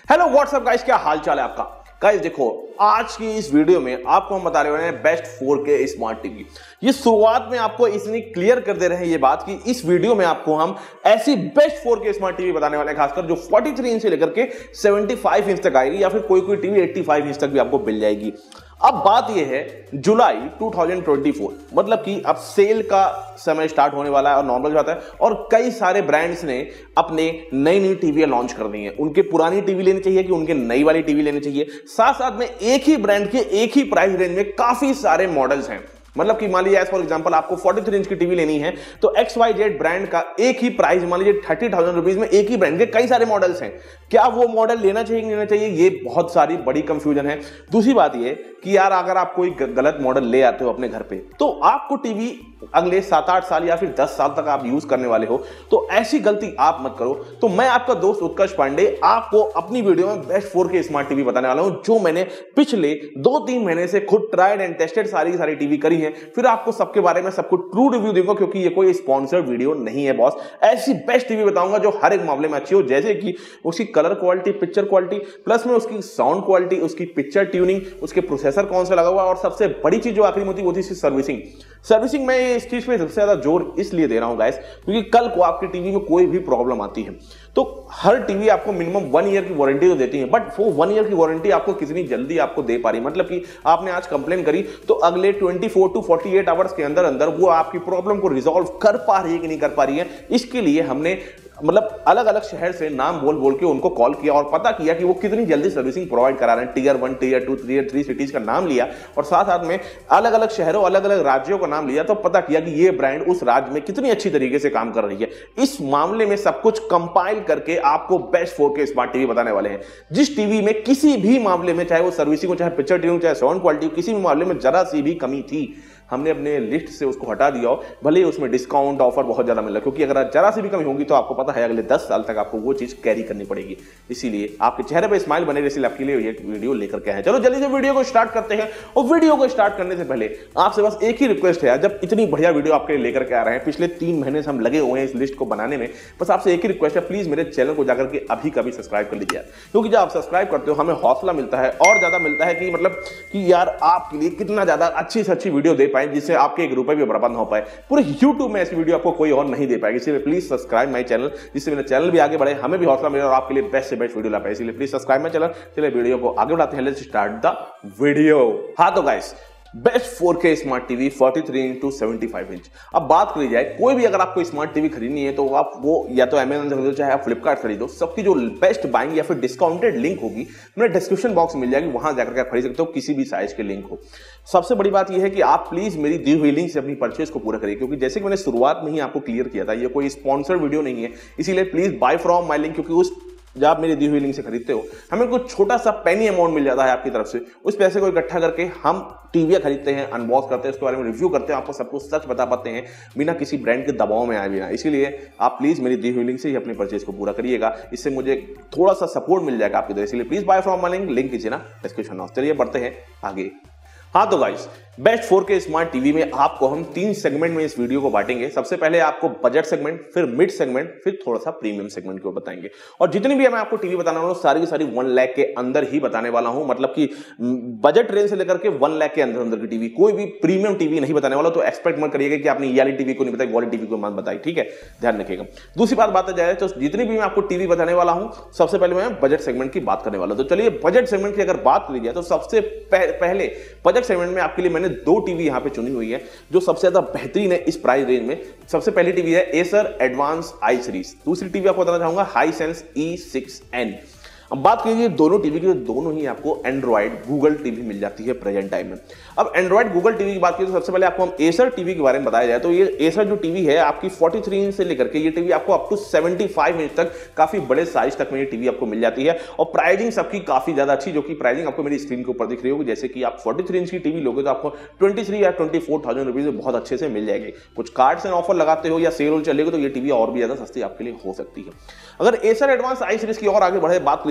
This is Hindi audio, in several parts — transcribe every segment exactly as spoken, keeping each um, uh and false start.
हेलो व्हाट्सअप गाइस, क्या हाल चाल है आपका। गाइस देखो, आज की इस वीडियो में आपको हम बता रहे हैं best four K smart TV. ये शुरुआत में आपको इसलिए क्लियर कर दे रहे हैं ये बात कि इस वीडियो में आपको हम ऐसी best four K smart TV बताने वाले हैं, खासकर जो तैंतालीस इंच से लेकर के पचहत्तर इंच तक आएगी, या फिर कोई कोई टीवी पचासी इंच तक भी आपको मिल जाएगी। अब बात यह है जुलाई दो हज़ार चौबीस, मतलब कि अब सेल का समय स्टार्ट होने वाला है और नॉर्मल जाता है, और कई सारे ब्रांड्स ने अपने नई नई टीवी लॉन्च कर दी हैं। उनके पुरानी टीवी लेनी चाहिए कि उनके नई वाली टीवी लेनी चाहिए। साथ साथ में एक ही ब्रांड के एक ही प्राइस रेंज में काफी सारे मॉडल्स हैं। मतलब कि मान लीजिए फॉर एग्जांपल आपको तैंतालीस इंच की टीवी लेनी है तो एक्स वाई जेड ब्रांड का एक ही प्राइस, मान लीजिए थर्टी थाउजेंड रुपीज में एक ही ब्रांड के कई सारे मॉडल्स हैं। क्या वो मॉडल लेना चाहिए नहीं लेना चाहिए, ये बहुत सारी बड़ी कंफ्यूजन है। दूसरी बात ये कि यार अगर आप कोई गलत मॉडल ले आते हो अपने घर पे तो आपको टीवी अगले सात आठ साल या फिर दस साल तक आप यूज करने वाले हो, तो ऐसी गलती आप मत करो। तो मैं आपका दोस्त उत्कर्ष पांडे आपको अपनी वीडियो में best four K smart TV बताने वाला हूं, जो मैंने पिछले दो तीन महीने से खुद ट्राइड एंड टेस्टेड सारी सारी टीवी करी है। फिर आपको सबके बारे में सबको ट्रू रिव्यू दूंगा, क्योंकि ये कोई स्पॉन्सर्ड वीडियो नहीं है बॉस। ऐसी बेस्ट टीवी बताऊंगा जो हर एक मामले में अच्छी हो, जैसे कि उसकी colour quality, picture quality, plus में उसकी साउंड क्वालिटी, उसकी पिक्चर ट्यूनिंग, उसके प्रोसेसर कौन सा लगा हुआ है, और सबसे बड़ी चीज जो आखिरी में होती है वो थी सर्विसिंग। सर्विसिंग में इस चीज पे सबसे ज्यादा जोर इसलिए दे रहा हूं गाइस, क्योंकि कल को आपकी टीवी में कोई भी प्रॉब्लम आती है तो हर टीवी आपको मिनिमम वन ईयर की वारंटी तो देती है, बट वो वन ईयर की वारंटी आपको कितनी जल्दी आपको दे पा रही है। मतलब कि आपने आज कंप्लेन करी तो अगले चौबीस टू अड़तालीस आवर्स के अंदर अंदर वो आपकी प्रॉब्लम को रिजॉल्व कर पा रही है कि नहीं कर पा रही है। इसके लिए हमने मतलब अलग अलग शहर से नाम बोल बोल के उनको कॉल किया और पता किया कि वो कितनी जल्दी सर्विसिंग प्रोवाइड करा रहे हैं। Tier one, tier two, tier three cities का नाम लिया और साथ साथ में अलग अलग शहरों, अलग अलग राज्यों का नाम लिया, तो पता किया कि ये ब्रांड उस राज्य में कितनी अच्छी तरीके से काम कर रही है। इस मामले में सब कुछ कंपाइल करके आपको best four K smart TV बताने वाले हैं, जिस टीवी में किसी भी मामले में, चाहे वो सर्विसिंग हो, चाहे पिक्चर ट्यूनिंग, चाहे साउंड क्वालिटी, किसी भी मामले में जरा सी भी कमी थी, हमने अपने लिस्ट से उसको हटा दिया हो। भले ही उसमें डिस्काउंट ऑफर बहुत ज्यादा मिल रहा है, क्योंकि अगर जरा सी भी कमी होगी तो आपको पता है अगले दस साल तक आपको वो चीज कैरी करनी पड़ेगी। इसीलिए आपके चेहरे पे स्माइल बने, इसलिए आपके लिए ये वीडियो लेकर के आए। चलो जल्दी से वीडियो को स्टार्ट करते हैं। और वीडियो को स्टार्ट करने से पहले आपसे बस एक ही रिक्वेस्ट है, जब इतनी बढ़िया वीडियो आपके लिए लेकर के आ रहे हैं, पिछले तीन महीने से हम लगे हुए हैं इस लिस्ट को बनाने में, बस आपसे एक ही रिक्वेस्ट है, प्लीज मेरे चैनल को जाकर के अभी कभी सब्सक्राइब कर लीजिए, क्योंकि जब आप सब्सक्राइब करते हो हमें हौसला मिलता है और ज्यादा मिलता है कि मतलब कि यार आपके लिए कितना ज्यादा अच्छी से अच्छी वीडियो दे पाए, जिससे आपके रुपए भी बर्बाद ना हो पाए। पूरे YouTube में ऐसी वीडियो आपको कोई और नहीं दे पाएगी। इसलिए प्लीज सब्सक्राइब माय चैनल, जिससे मेरा चैनल भी आगे बढ़े, हमें भी हौसला मिले और आपके लिए बेस्ट से बेस्ट वीडियो ला पाए। इसलिए प्लीज सब्सक्राइब माय चैनल। चलिए वीडियो को आगे बढ़ाते हैं, लेट्स स्टार्ट द वीडियो। हाँ तो guys, best four K smart TV तैंतालीस इंटू पचहत्तर इंच। अब बात करी जाए, कोई भी अगर आपको स्मार्ट टीवी खरीदनी है तो आप वो या तो अमेजन से खरीदो, चाहे आप फ्लिपकार्ट खरीदो, सबकी जो बेस्ट बाइंग या फिर डिस्काउंटेड लिंक होगी मेरे डिस्क्रिप्शन बॉक्स में मिल जाएगी, वहां जाकर आप खरीद सकते हो, किसी भी साइज के लिंक हो। सबसे बड़ी बात यह है कि आप प्लीज मेरी दी हुई लिंक से अपनी परचेज को पूरा करिए, क्योंकि जैसे कि मैंने शुरुआत में ही आपको क्लियर किया था, ये कोई स्पॉन्सर्ड वीडियो नहीं है। इसीलिए please buy from my link, क्योंकि उस जब आप मेरी दी हुई लिंक से खरीदते हो हमें कुछ छोटा सा पेनी अमाउंट मिल जाता है आपकी तरफ से। उस पैसे को इकट्ठा करके हम टीवी खरीदते हैं, अनबॉक्स करते हैं, उसके बारे में रिव्यू करते हैं, आपको सब कुछ सच बता पाते हैं बिना किसी ब्रांड के दबाव में आए बिना। इसीलिए आप प्लीज मेरी दी हुई लिंक से ही अपनी परचेज को पूरा करिएगा, इससे मुझे थोड़ा सा सपोर्ट मिल जाएगा आपकी तरफ। इसलिए please buy from my link, link कीजिए ना डिस्क्रिप्शन में। चलिए बढ़ते हैं आगे। हाँ तो guys, best four K smart TV में आपको हम तीन सेगमेंट में इस वीडियो को बांटेंगे। सबसे पहले आपको बजट सेगमेंट, फिर मिड सेगमेंट, फिर थोड़ा सा प्रीमियम सेगमेंट को बताएंगे। और जितनी भी मैं आपको टीवी बताने वाला हूं सारी की सारी वन लाख के अंदर ही बताने वाला हूं, मतलब कि बजट रेंज से लेकर के वन लाख के अंदर अंदर की टीवी, कोई भी प्रीमियम टीवी नहीं बताने वाला। तो एक्सपेक्ट मत करिएगा कि आपने ये वाली टीवी को नहीं बताई, वाली टीवी को मत बताई, ठीक है, ध्यान रखिएगा। दूसरी बात बात जाए तो जितनी भी मैं आपको टीवी बताने वाला हूं, सबसे पहले मैं बजट सेगमेंट की बात करने वाला हूं। तो चलिए बजट सेगमेंट की अगर बात करी जाए तो सबसे पहले बजट सेगमेंट में आपके लिए मैंने दो टीवी यहां पे चुनी हुई है जो सबसे ज्यादा बेहतरीन है इस प्राइस रेंज में। सबसे पहली टीवी है एसर एडवांस आई सीरीज। दूसरी टीवी आपको बताना चाहूंगा हाईसेंस ई सिक्स एन। अब बात कीजिए दोनों टीवी की, तो दोनों ही आपको एंड्रॉइड गूगल टीवी मिल जाती है प्रेजेंट टाइम में। अब एंड्रॉइड गूगल टीवी की बात की तो सबसे पहले आपको हम एसर टीवी के बारे में बताया जाए तो ये एसर जो टीवी है आपकी तैंतालीस इंच से लेकर के ये टीवी आपको अप टू पचहत्तर इंच तक काफी बड़े साइज तक में ये टीवी आपको मिल जाती है। और प्राइसिंग सबकी काफी ज्यादा अच्छी, जो कि प्राइसिंग आपको मेरी स्क्रीन के ऊपर दिख रही होगी। जैसे कि आप तैंतालीस इंच की टीवी लोगे तो आपको तेईस या चौबीस थाउजेंड रुपीज में बहुत अच्छे से मिल जाएगी। कुछ कार्ड्स एंड ऑफर लगाते हो या सेल चलेगा तो ये टीवी और भी ज्यादा सस्ती आपके लिए हो सकती है। अगर एसर एडवांस आई सीरीज की और आगे बढ़े बात की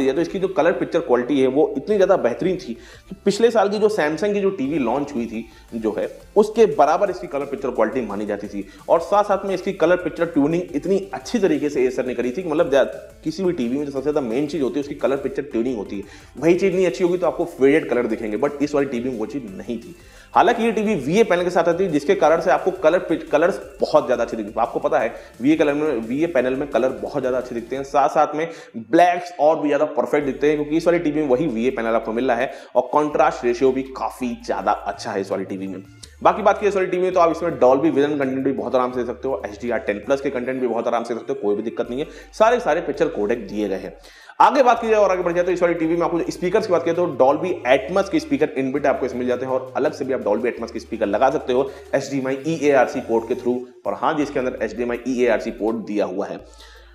लीजिए तो इसकी जो कलर पिक्चर क्वालिटी है वो इतनी ज़्यादा बेहतरीन थी कि पिछले साल की जो सैमसंग की जो टीवी लॉन्च हुई थी जो है उसके बराबर इसकी कलर पिक्चर क्वालिटी मानी जाती थी। और साथ साथ में इसकी कलर पिक्चर ट्यूनिंग इतनी अच्छी तरीके से एसर ने करी थी कि मतलब किसी भी टीवी में जो सबसे ज़्यादा मेन चीज़ होती है उसकी कलर पिक्चर ट्यूनिंग होती है। वही चीज़ नहीं अच्छी होगी तो आपको फेडेड कलर दिखेंगे, बट इस वाली टीवी में वो चीज़ नहीं थी। हालांकि ये टीवी वीए पैनल के साथ आती है जिसके कारण से आपको कलर कलर्स बहुत ज्यादा अच्छे दिखते हैं। आपको पता है वीए कलर में वीए पैनल में कलर बहुत ज्यादा अच्छे दिखते हैं, साथ साथ में ब्लैक्स और भी ज्यादा परफेक्ट दिखते हैं क्योंकि इस वाली टीवी में वही वीए पैनल आपको मिल रहा है और कॉन्ट्रास्ट रेशियो भी काफी ज्यादा अच्छा है इस वाली टीवी में। बाकी बात की इस वाली टीवी में तो आप इसमें डॉल्बी विजन कंटेंट भी बहुत आराम से दे सकते हो, H D R ten plus के कंटेंट भी बहुत आराम से दे सकते हो, कोई भी दिक्कत नहीं है, सारे सारे पिक्चर कोडेक दिए गए हैं। आगे बात की जाए और आगे बढ़ जाए तो इस वाली टीवी में आपको स्पीकर्स की बात करें तो डॉल्बी एटमॉस के स्पीकर इनबिल्ट आपको इसमें मिल जाते हैं और अलग से भी आप डॉल्बी एटमॉस के स्पीकर लगा सकते हो H D M I E A R C port के थ्रू। और हाँ जी, इसके अंदर H D M I E A R C port दिया हुआ है।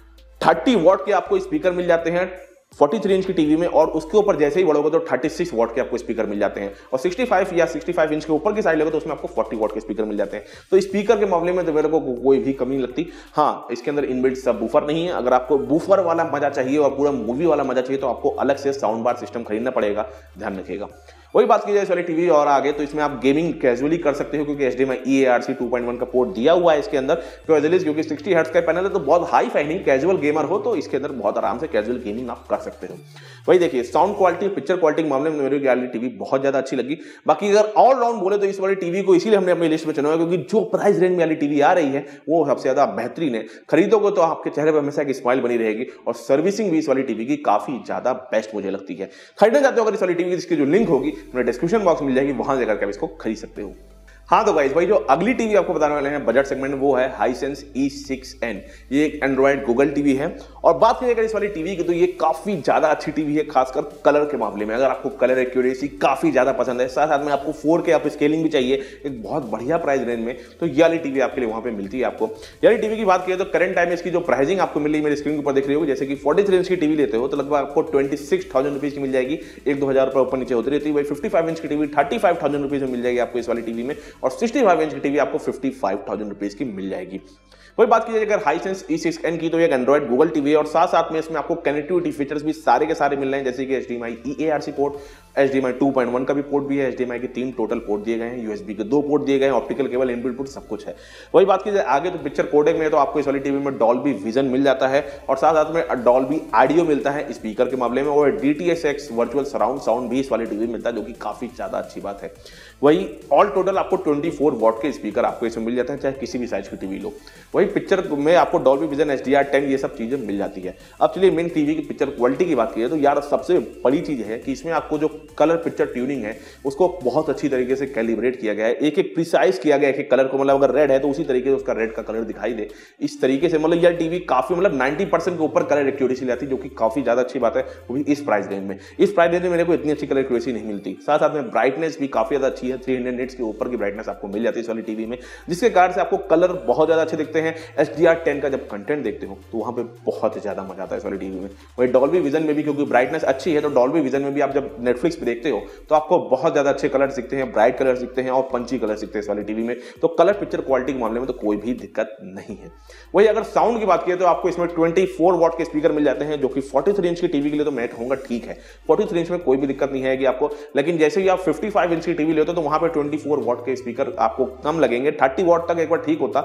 थर्टी वॉट के आपको स्पीकर मिल जाते हैं तैंतालीस इंच की टीवी में और उसके ऊपर जैसे ही बढ़ोगे तो छत्तीस वॉट के आपको स्पीकर मिल जाते हैं और पैंसठ या पैंसठ इंच के ऊपर की साइड लगे तो उसमें आपको चालीस वॉट के स्पीकर मिल जाते हैं। तो स्पीकर के मामले में तो मेरे को कोई भी कमी नहीं लगती। हाँ, इसके अंदर इनबिल्ट सब बूफर नहीं है। अगर आपको बूफर वाला मजा चाहिए और पूरा मूवी वाला मजा चाहिए तो आपको अलग से साउंड बार सिस्टम खरीदना पड़ेगा, ध्यान रखिएगा। वही बात की जाए इस वाली टीवी और आगे तो इसमें आप गेमिंग कैजुअली कर सकते हो क्योंकि H D M I E A R C two point one का पोर्ट दिया हुआ है इसके अंदर कैजुअली, क्योंकि साठ हर्ट्ज का पैनल है तो बहुत हाई फाइनिंग कैजुअल गेमर हो तो इसके अंदर बहुत आराम से कैजुअल गेमिंग आप कर सकते हो। वही देखिए साउंड क्वालिटी पिक्चर क्वालिटी के मामले में मेरी वाली टीवी बहुत ज्यादा अच्छी लगी। बाकी अगर ऑलराउंड बोले तो इस वाली टीवी को इसीलिए हमने अपनी लिस्ट में चुना है क्योंकि जो प्राइस रेंज में वाली टीवी आ रही है वो सबसे ज्यादा बेहतरीन है। खरीदोगे तो आपके चेहरे पर हमेशा एक स्माइल बनी रहेगी और सर्विसिंग भी इस वाली टीवी की काफी ज्यादा बेस्ट मुझे लगती है। खरीदना चाहते हो अगर इस वाली टीवी की, जिसकी जो लिंक होगी मेरे डिस्क्रिप्शन बॉक्स मिल जाएगी, वहां जाकर आप इसको खरीद सकते हो। हाँ तो गाइस भाई जो अगली टीवी आपको बताने वाले हैं बजट सेगमेंट में वो है हाइसेंस ई सिक्स एन। ये एक एंड्रॉइड गूगल टीवी है और बात करें अगर इस वाली टीवी की तो ये काफी ज्यादा अच्छी टीवी है, खासकर कलर के मामले में। अगर आपको कलर एक्यूरेसी काफी ज्यादा पसंद है, साथ साथ में आपको फोर के आप स्केलिंग भी चाहिए एक बहुत बढ़िया प्राइस रेंज में, तो ये वाली टीवी आपके लिए वहां पे मिलती है। आपको ये वाली टीवी की बात करें तो करंट टाइम में इसकी जो प्राइसिंग आपको मिली मेरी स्क्रीन के ऊपर दिख रही होगी, जैसे कि फोर्टी थ्री इंच की टीवी लेते हो तो लगभग आपको ट्वेंटी सिक्स थाउजेंड रुपीज की मिल जाएगी, एक दो हजार रुपये ऊपर नीचे होती रहती है। फिफ्टी फाइव इंच की TV thirty five thousand rupees में मिल जाएगी आपको इस वाली टीवी में और सिक्सटी फाइव इंच टीवी आपको पचपन हज़ार रुपीस की मिल जाएगी। वही बात कीजिए अगर हाइसेंस ई सिक्स एन की तो एक एंड्रॉइड गूगल टीवी है और साथ साथ में इसमें आपको कनेक्टिविटी फीचर्स भी सारे के सारे मिल रहे हैं, जैसे कि H D M I E A R C port, H D M I two point one का भी पोर्ट भी है, एच डी एम आई के तीन टोटल पोर्ट दिए गए हैं, यू एस बी के दो पोर्ट दिए गए हैं, ऑप्टिकल केबल इनबिल्ट पोर्ट सब कुछ है। वही बात कीजिए आगे तो पिक्चर कोडेक में तो आपको इस वाली टीवी में डॉल्बी विजन मिल जाता है और साथ साथ में डॉल्बी ऑडियो मिलता है स्पीकर के मामले में और D T S X virtual surround sound भी इस वाली टीवी में मिलता है, जो कि काफी ज्यादा अच्छी बात है। वही ऑल टोटल आपको चौबीस वॉट के स्पीकर आपको इसमें मिल जाते हैं, चाहे किसी भी साइज की टीवी लो। वही पिक्चर में आपको Dolby vision, H D R ten ये सब चीजें मिल जाती है। अब चलिए मेन टीवी की पिक्चर क्वालिटी की बात कीजिए तो यार सबसे बड़ी चीज है कि इसमें आपको जो कलर पिक्चर ट्यूनिंग है उसको बहुत अच्छी तरीके से कैलिब्रेट किया गया है, एक एक प्रिसाइज किया गया है कि कलर को मतलब अगर रेड है तो उसी तरीके से उसका रेड का कलर दिखाई दे, इस तरीके से मतलब यार टीवी काफी मतलब नाइंटी परसेंट के ऊपर कलर एक्यूरेसी लाती है, जो कि काफी ज्यादा अच्छी बात है, वो भी इस प्राइस रेंज में। इस प्राइस रेंज में मेरे को इतनी अच्छी कलर एक्यूरेसी नहीं मिलती। साथ साथ में ब्राइटनेस भी काफी ज्यादा अच्छी है, थ्री हंड्रेड निट्स के ऊपर की ब्राइटनेस आपको मिल जाती है इस वाली टीवी में, जिसके कारण से आपको कलर बहुत ज्यादा अच्छे दिखते हैं। एच डी आर टेन का जब कंटेंट देखते हो तो वहां पे बहुत ज्यादा मजा आता है इस वाली टीवी में। वही डॉल्बी विजन में भी क्योंकि ब्राइटनेस अच्छी है तो डॉल्बी विजन में भी आप जब नेटफ्लिक्स पे देखते हो तो आपको बहुत ज्यादा अच्छे कलर दिखते हैं, ब्राइट कलर दिखते हैं और पंची कलर दिखते हैं इस वाली टीवी में। तो कलर पिक्चर क्वालिटी के मामले में तो कोई भी दिक्कत नहीं है। वही अगर साउंड की बात करें तो आपको इसमें चौबीस वॉट के स्पीकर मिल जाते हैं, जो कि तैंतालीस इंच की टीवी के लिए तो मैं कहूंगा ठीक है, तैंतालीस इंच में कोई भी दिक्कत नहीं है आपको। लेकिन जैसे ही आप पचपन इंच की टीवी लेते हो तो वहां पे चौबीस वॉट के स्पीकर आपको कम लगेंगे, तीस वॉट तक एक बार ठीक होता,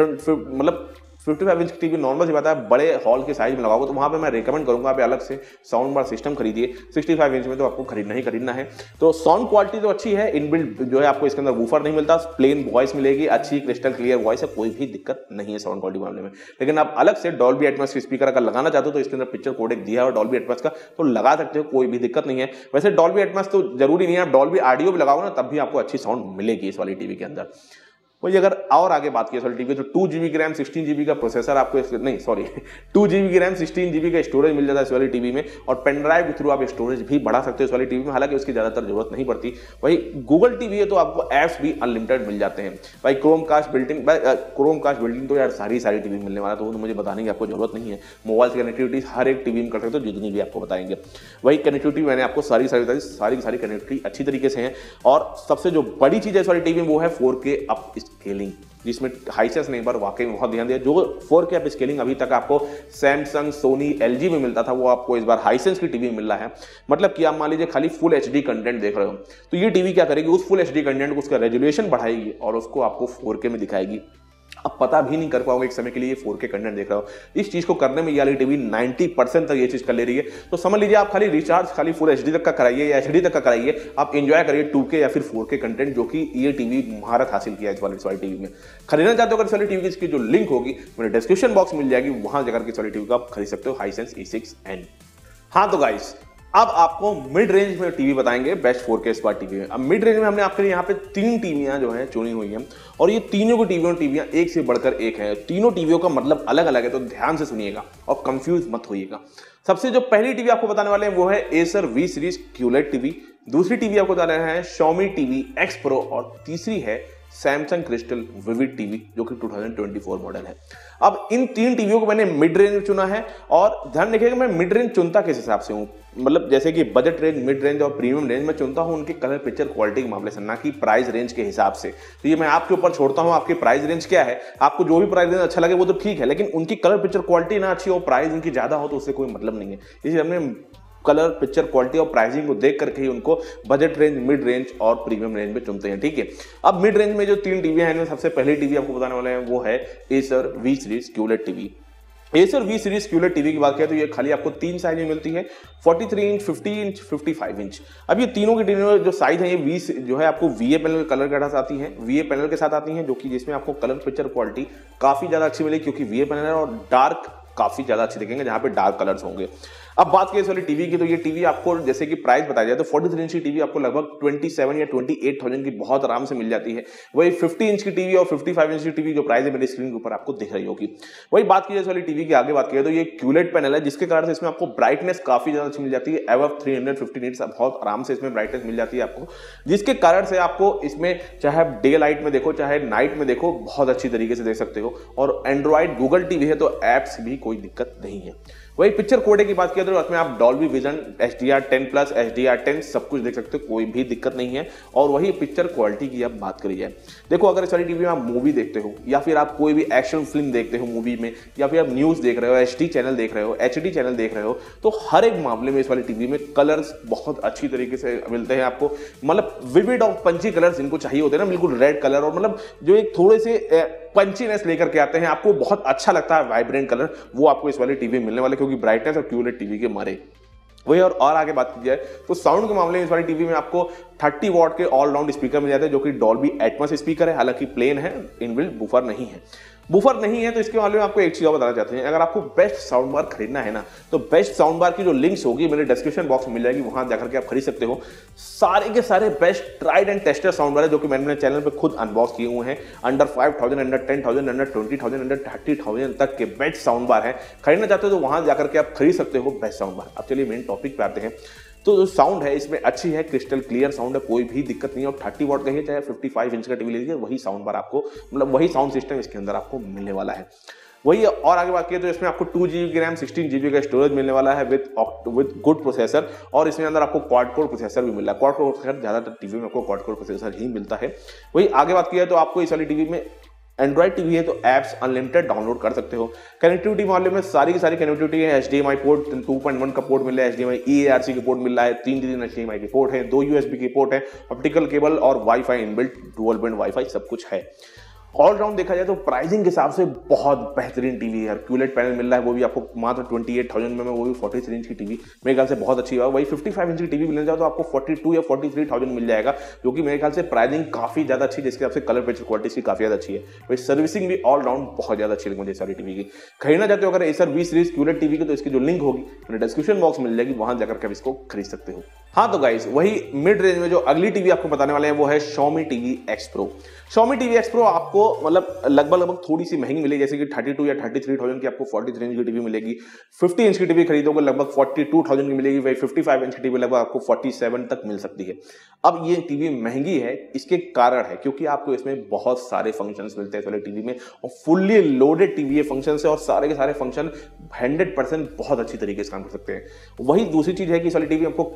मतलब पचपन इंच की टीवी नॉर्मल सी बात है, बड़े हॉल के साइज में लगाओगे तो वहां पे मैं रेकमेंड करूंगा आप अलग से साउंड बार सिस्टम खरीदिए। पैंसठ इंच में तो आपको खरीदना ही खरीदना है। तो साउंड क्वालिटी तो अच्छी है, इनबिल्ट जो है आपको इसके अंदर वूफर नहीं मिलता, प्लेन वॉइस मिलेगी, अच्छी क्रिस्टल क्लियर वॉइस है, कोई भी दिक्कत नहीं है साउंड क्वालिटी मामले में। लेकिन आप अलग से डॉल्बी एटमॉस के स्पीकर अगर लगाना चाहते हो तो इसके अंदर पिक्चर कोडेक दिया है और डॉल्बी एटमॉस का तो लगा सकते हो, कोई भी दिक्कत नहीं है। वैसे डॉल्बी एटमॉस तो जरूरी नहीं है, आप डॉल्बी ऑडियो भी लगाओ ना तब भी आपको अच्छी साउंड मिलेगी इस वाली टीवी के अंदर। वही अगर और आगे बात की टीवी तो टू जीबी की रैम सिक्सटीन जीबी का प्रोसेसर आपको नहीं सॉरी टू जीबी की रैम सिक्सटीन जीबी का स्टोरेज मिल जाता है इस वाली टीवी में और पेन ड्राइव के थ्रू आप स्टोरेज भी बढ़ा सकते हो इस वाली टीवी में, हालांकि उसकी ज्यादातर जरूरत नहीं पड़ती। वही गूगल टीवी है तो आपको एप्स भी अनलिमिटेड मिल जाते हैं। भाई chromecast built in chromecast built in तो यार सारी सारी टीवी मिलने वाला, तो वो तो मुझे बताने की आपको जरूरत नहीं है। मोबाइल से कनेक्टिविटी हर एक टीवी में कर सकते हो, जितनी भी आपको बताएंगे। वही कनेक्टिविटी मैंने आपको सारी सारी सारी सारी कनेक्टिविटी अच्छी तरीके से है और सबसे जो बड़ी चीज है इस वाली टीवी में वो है फोर के अप स्केलिंग, जिसमें हाइसेंस ने एक बार वाकई में बहुत ध्यान दिया। जो फोर के अप स्केलिंग अभी तक आपको सैमसंग, सोनी, एलजी में मिलता था, वो आपको इस बार हाइसेंस की टीवी में मिल रहा है। मतलब कि आप मान लीजिए खाली फुल एचडी कंटेंट देख रहे हो, तो ये टीवी क्या करेगी, उस फुल एचडी कंटेंट को उसका रेजोल्यूशन बढ़ाएगी और उसको आपको फोर के में दिखाएगी। आप पता भी नहीं कर पाओगे एक समय के लिए फोर के कंटेंट देख रहे हो। इस चीज को करने में ये वाली टीवी नब्बे परसेंट तक ये चीज कर ले रही है। तो समझ लीजिए आप खाली रिचार्ज खाली फुल एचडी तक का कराइए या एचडी तक का कराइए, आप एंजॉय करिए टू के या फिर फोर के कंटेंट, जो कि ये टीवी महारत हासिल किया है इस वाली वाली टीवी में। खरीदना चाहते हो अगर इस वाली टीवी की जो लिंक होगी मेरे डिस्क्रिप्शन बॉक्स मिल जाएगी, वहां जाकर के इस वाली टीवी को आप खरीद सकते हो, हाइसेंस ई सिक्स एन। हाँ तो गाइस, अब आपको मिड रेंज में टीवी बताएंगे best four K smart TV में। अब मिड रेंज में हमने आपके लिए यहाँ पे तीन टीवियां जो हैं चुनी हुई हैं, और ये तीनों की टीवियों टीवियां एक से बढ़कर एक है। तीनों टीवियों का मतलब अलग अलग है, तो ध्यान से सुनिएगा और कंफ्यूज मत होइएगा। सबसे जो पहली टीवी आपको बताने वाले हैं वो है Acer V series QLED TV. दूसरी टीवी आपको बता रहे हैं Xiaomi टीवी एक्स प्रो, और तीसरी है सैमसंग क्रिस्टल विविड टीवी जो कि दो हज़ार चौबीस मॉडल है। अब इन तीन टीवियों को मैंने मिड रेंज में चुना है, और ध्यान रखिएगा मैं मिड रेंज चुनता किस हिसाब से हूँ, मतलब जैसे कि बजट रेंज, मिड रेंज और प्रीमियम रेंज में चुनता हूँ उनके कलर पिक्चर क्वालिटी के मामले से, ना कि प्राइस रेंज के हिसाब से। तो ये मैं आपके ऊपर छोड़ता हूँ, आपकी प्राइस रेंज क्या है, आपको जो भी प्राइस रेंज अच्छा लगे वो तो ठीक है, लेकिन उनकी कलर पिक्चर क्वालिटी ना अच्छी हो, प्राइस उनकी ज्यादा हो, तो उससे कोई मतलब नहीं है। इसलिए हमने कलर पिक्चर क्वालिटी और प्राइसिंग को देख करके ही उनको बजट रेंज, मिड रेंज और प्रीमियम रेंज में चुनते हैं, ठीक है। अब मिड रेंज में जो तीन टीवी हैं, इनमें सबसे पहली टीवी आपको बताने वाले हैं वो है Acer V series QLED TV. Acer V series QLED TV की बात करें तो ये खाली आपको तीन साइज में मिलती है, तैंतालीस इंच, पचास इंच, पचपन इंच। अब ये तीनों की टीवी जो साइज है ये वी जो है आपको वीए पैनल कलर के साथ आती है, वीए पैनल के साथ आती है, जो कि जिसमें आपको कलर पिक्चर क्वालिटी काफी ज्यादा अच्छी मिलेगी, क्योंकि वीए पैनल है और डार्क काफी ज्यादा अच्छे दिखेंगे जहां पे डार्क कलर्स होंगे। अब बात करें इस वाली टीवी की, तो ये टीवी आपको जैसे कि प्राइस बताया जाए तो तैंतालीस इंच की टीवी आपको लगभग सत्ताईस या अट्ठाईस हज़ार की बहुत आराम से मिल जाती है। वही पचास इंच की टीवी और पचपन इंच की टीवी जो प्राइस है मेरी स्क्रीन के ऊपर आपको दिख रही होगी। वही बात की जाए इस वाली टीवी की, आगे बात की तो ये क्यूलेट पैनल है, जिसके कारण से इसमें आपको ब्राइटनेस काफी ज्यादा अच्छी मिल जाती है, एबव तीन सौ पचास निट्स बहुत आराम से इसमें ब्राइटनेस मिल जाती है आपको, जिसके कारण से आपको इसमें चाहे आप डे लाइट में देखो चाहे नाइट में देखो बहुत अच्छी तरीके से देख सकते हो। और एंड्रॉइड गूगल टीवी है तो ऐप्स भी कोई दिक्कत नहीं है। वही पिक्चर क्वालिटी की बात किया तो उसमें आप Dolby vision, H D R ten plus, H D R ten सब कुछ देख सकते हो, कोई भी दिक्कत नहीं है। और वही पिक्चर क्वालिटी की आप बात करी जाए, देखो अगर इस वाली टीवी में आप मूवी देखते हो या फिर आप कोई भी एक्शन फिल्म देखते हो मूवी में, या फिर आप न्यूज देख रहे हो, एच डी चैनल देख रहे हो, एच डी चैनल देख रहे हो, तो हर एक मामले में इस वाली टीवी में कलर्स बहुत अच्छी तरीके से मिलते हैं आपको। मतलब विविड और पंची कलर्स इनको चाहिए होते हैं ना, बिल्कुल रेड कलर, और मतलब जो एक थोड़े से पंचीनेस लेकर के आते हैं, आपको बहुत अच्छा लगता है वाइब्रेंट कलर, वो आपको इस वाली टीवी मिलने वाले, क्योंकि ब्राइटनेस और क्यूलेट टीवी के मारे। वही और, और आगे बात की जाए तो साउंड के मामले में इस वाली टीवी में आपको तीस वॉट के ऑल राउंड स्पीकर मिल जाते हैं, जो कि डॉल्बी एटमॉस स्पीकर है, हालांकि प्लेन है, इनबिल्ट बूफर नहीं है। बूफर नहीं है तो इसके मामले में आपको एक चीज और बताना चाहते हैं, अगर आपको बेस्ट साउंड बार खरीदना है ना, तो बेस्ट साउंड बार की जो लिंक्स होगी मेरे डिस्क्रिप्शन बॉक्स में मिल जाएगी, वहां जाकर के आप खरीद सकते हो। सारे के सारे best tried and tested sound bar है, जो कि मैंने अपने चैनल पे खुद अनबॉक्स किए हुए हैं। Under five thousand, under ten thousand, under twenty thousand, under thirty thousand तक के बेस्ट साउंड बार है। खरीदना चाहते हो तो वहां जाकर के आप खरीद सकते हो बेस्ट साउंड बार। अब चलिए मेन टॉपिक पे आते हैं। तो जो साउंड है इसमें अच्छी है, क्रिस्टल क्लियर साउंड है, कोई भी दिक्कत नहीं है। और तीस वॉट का है चाहे पचपन इंच का टीवी लीजिए, वही साउंड बार आपको, मतलब वही साउंड सिस्टम इसके अंदर आपको मिलने वाला है। वही और आगे बात किए तो इसमें आपको टू जीबी की रैम, सिक्सटीन जीबी का स्टोरेज मिलने वाला है विद विद गुड प्रोसेसर, और इसमें अंदर आपको क्वाड कोर प्रोसेसर भी मिल रहा है। क्वाड कोर प्रोसेसर ज्यादातर टीवी में आपको क्वाड कोर प्रोसेसर ही मिलता है। वही आगे बात किया तो आपको इस वाली टीवी में एंड्रॉइड टीवी है तो एप्स अनलिमिटेड डाउनलोड कर सकते हो। कनेक्टिविटी मामले में सारी की सारी कनेक्टिविटी है, H D M I port two point one का पोर्ट मिल रहा है, H D M I E A R C का पोर्ट मिल रहा है, तीन तीन एच डी एम आई के पोर्ट है, दो यू एस बी के पोर्ट है, ऑप्टिकल केबल और WiFi inbuilt dual band WiFi सब कुछ है। ऑलराउंड देखा जाए तो प्राइसिंग के हिसाब से बहुत बेहतरीन टीवी है। क्यूलेट पैनल मिल रहा है, वो भी आपको मात्र अट्ठाईस हज़ार में, वो भी तैंतालीस इंच की टीवी मेरे ख्याल से बहुत अच्छी है। वही पचपन इंच की टीवी मिलने जाओ तो आपको बयालीस या तैंतालीस हज़ार मिल जाएगा, जो कि मेरे ख्याल से प्राइसिंग काफी ज्यादा अच्छी है, जिसके हिसाब से कलर पिक्चर क्वालिटी इसकी काफी ज्यादा अच्छी है। वही सर्विसिंग भी ऑलराउंड बहुत ज्यादा अच्छी लगी मुझे सारी टीवी की। खरीदना चाहते हो अगर Acer V series QLED TV की, तो इसकी जो लिंक होगी मेरे डिस्क्रिप्शन बॉक्स मिल जाएगी, वहां जाकर के आप इसको खरीद सकते हो। हाँ तो गाइस, वही मिड रेंज में जो अगली टीवी आपको बताने वाले हैं वो है Xiaomi TV X pro. Xiaomi TV X pro आपको मतलब लगभग लगभग थोड़ी सी महंगी मिलेगी, जैसे कि बत्तीस या तैंतीस हज़ार की आपको तैंतालीस इंच की टीवी मिलेगी। पचास इंच की टीवी खरीदोगे लगभग बयालीस हज़ार की मिलेगी, वही पचपन इंच की टीवी लगभग आपको सैंतालीस तक मिल सकती है। अब ये टीवी महंगी है, इसके कारण है क्योंकि आपको इसमें बहुत सारे फंक्शंस मिलते हैं इस वाले टीवी में, और फुल्ली लोडेड टीवी है फंक्शन से, और सारे के सारे फंक्शन हंड्रेड परसेंट बहुत अच्छी तरीके से काम कर सकते हैं। वही दूसरी चीज है कि इस वाली टीवी आपको कलर पिक्चर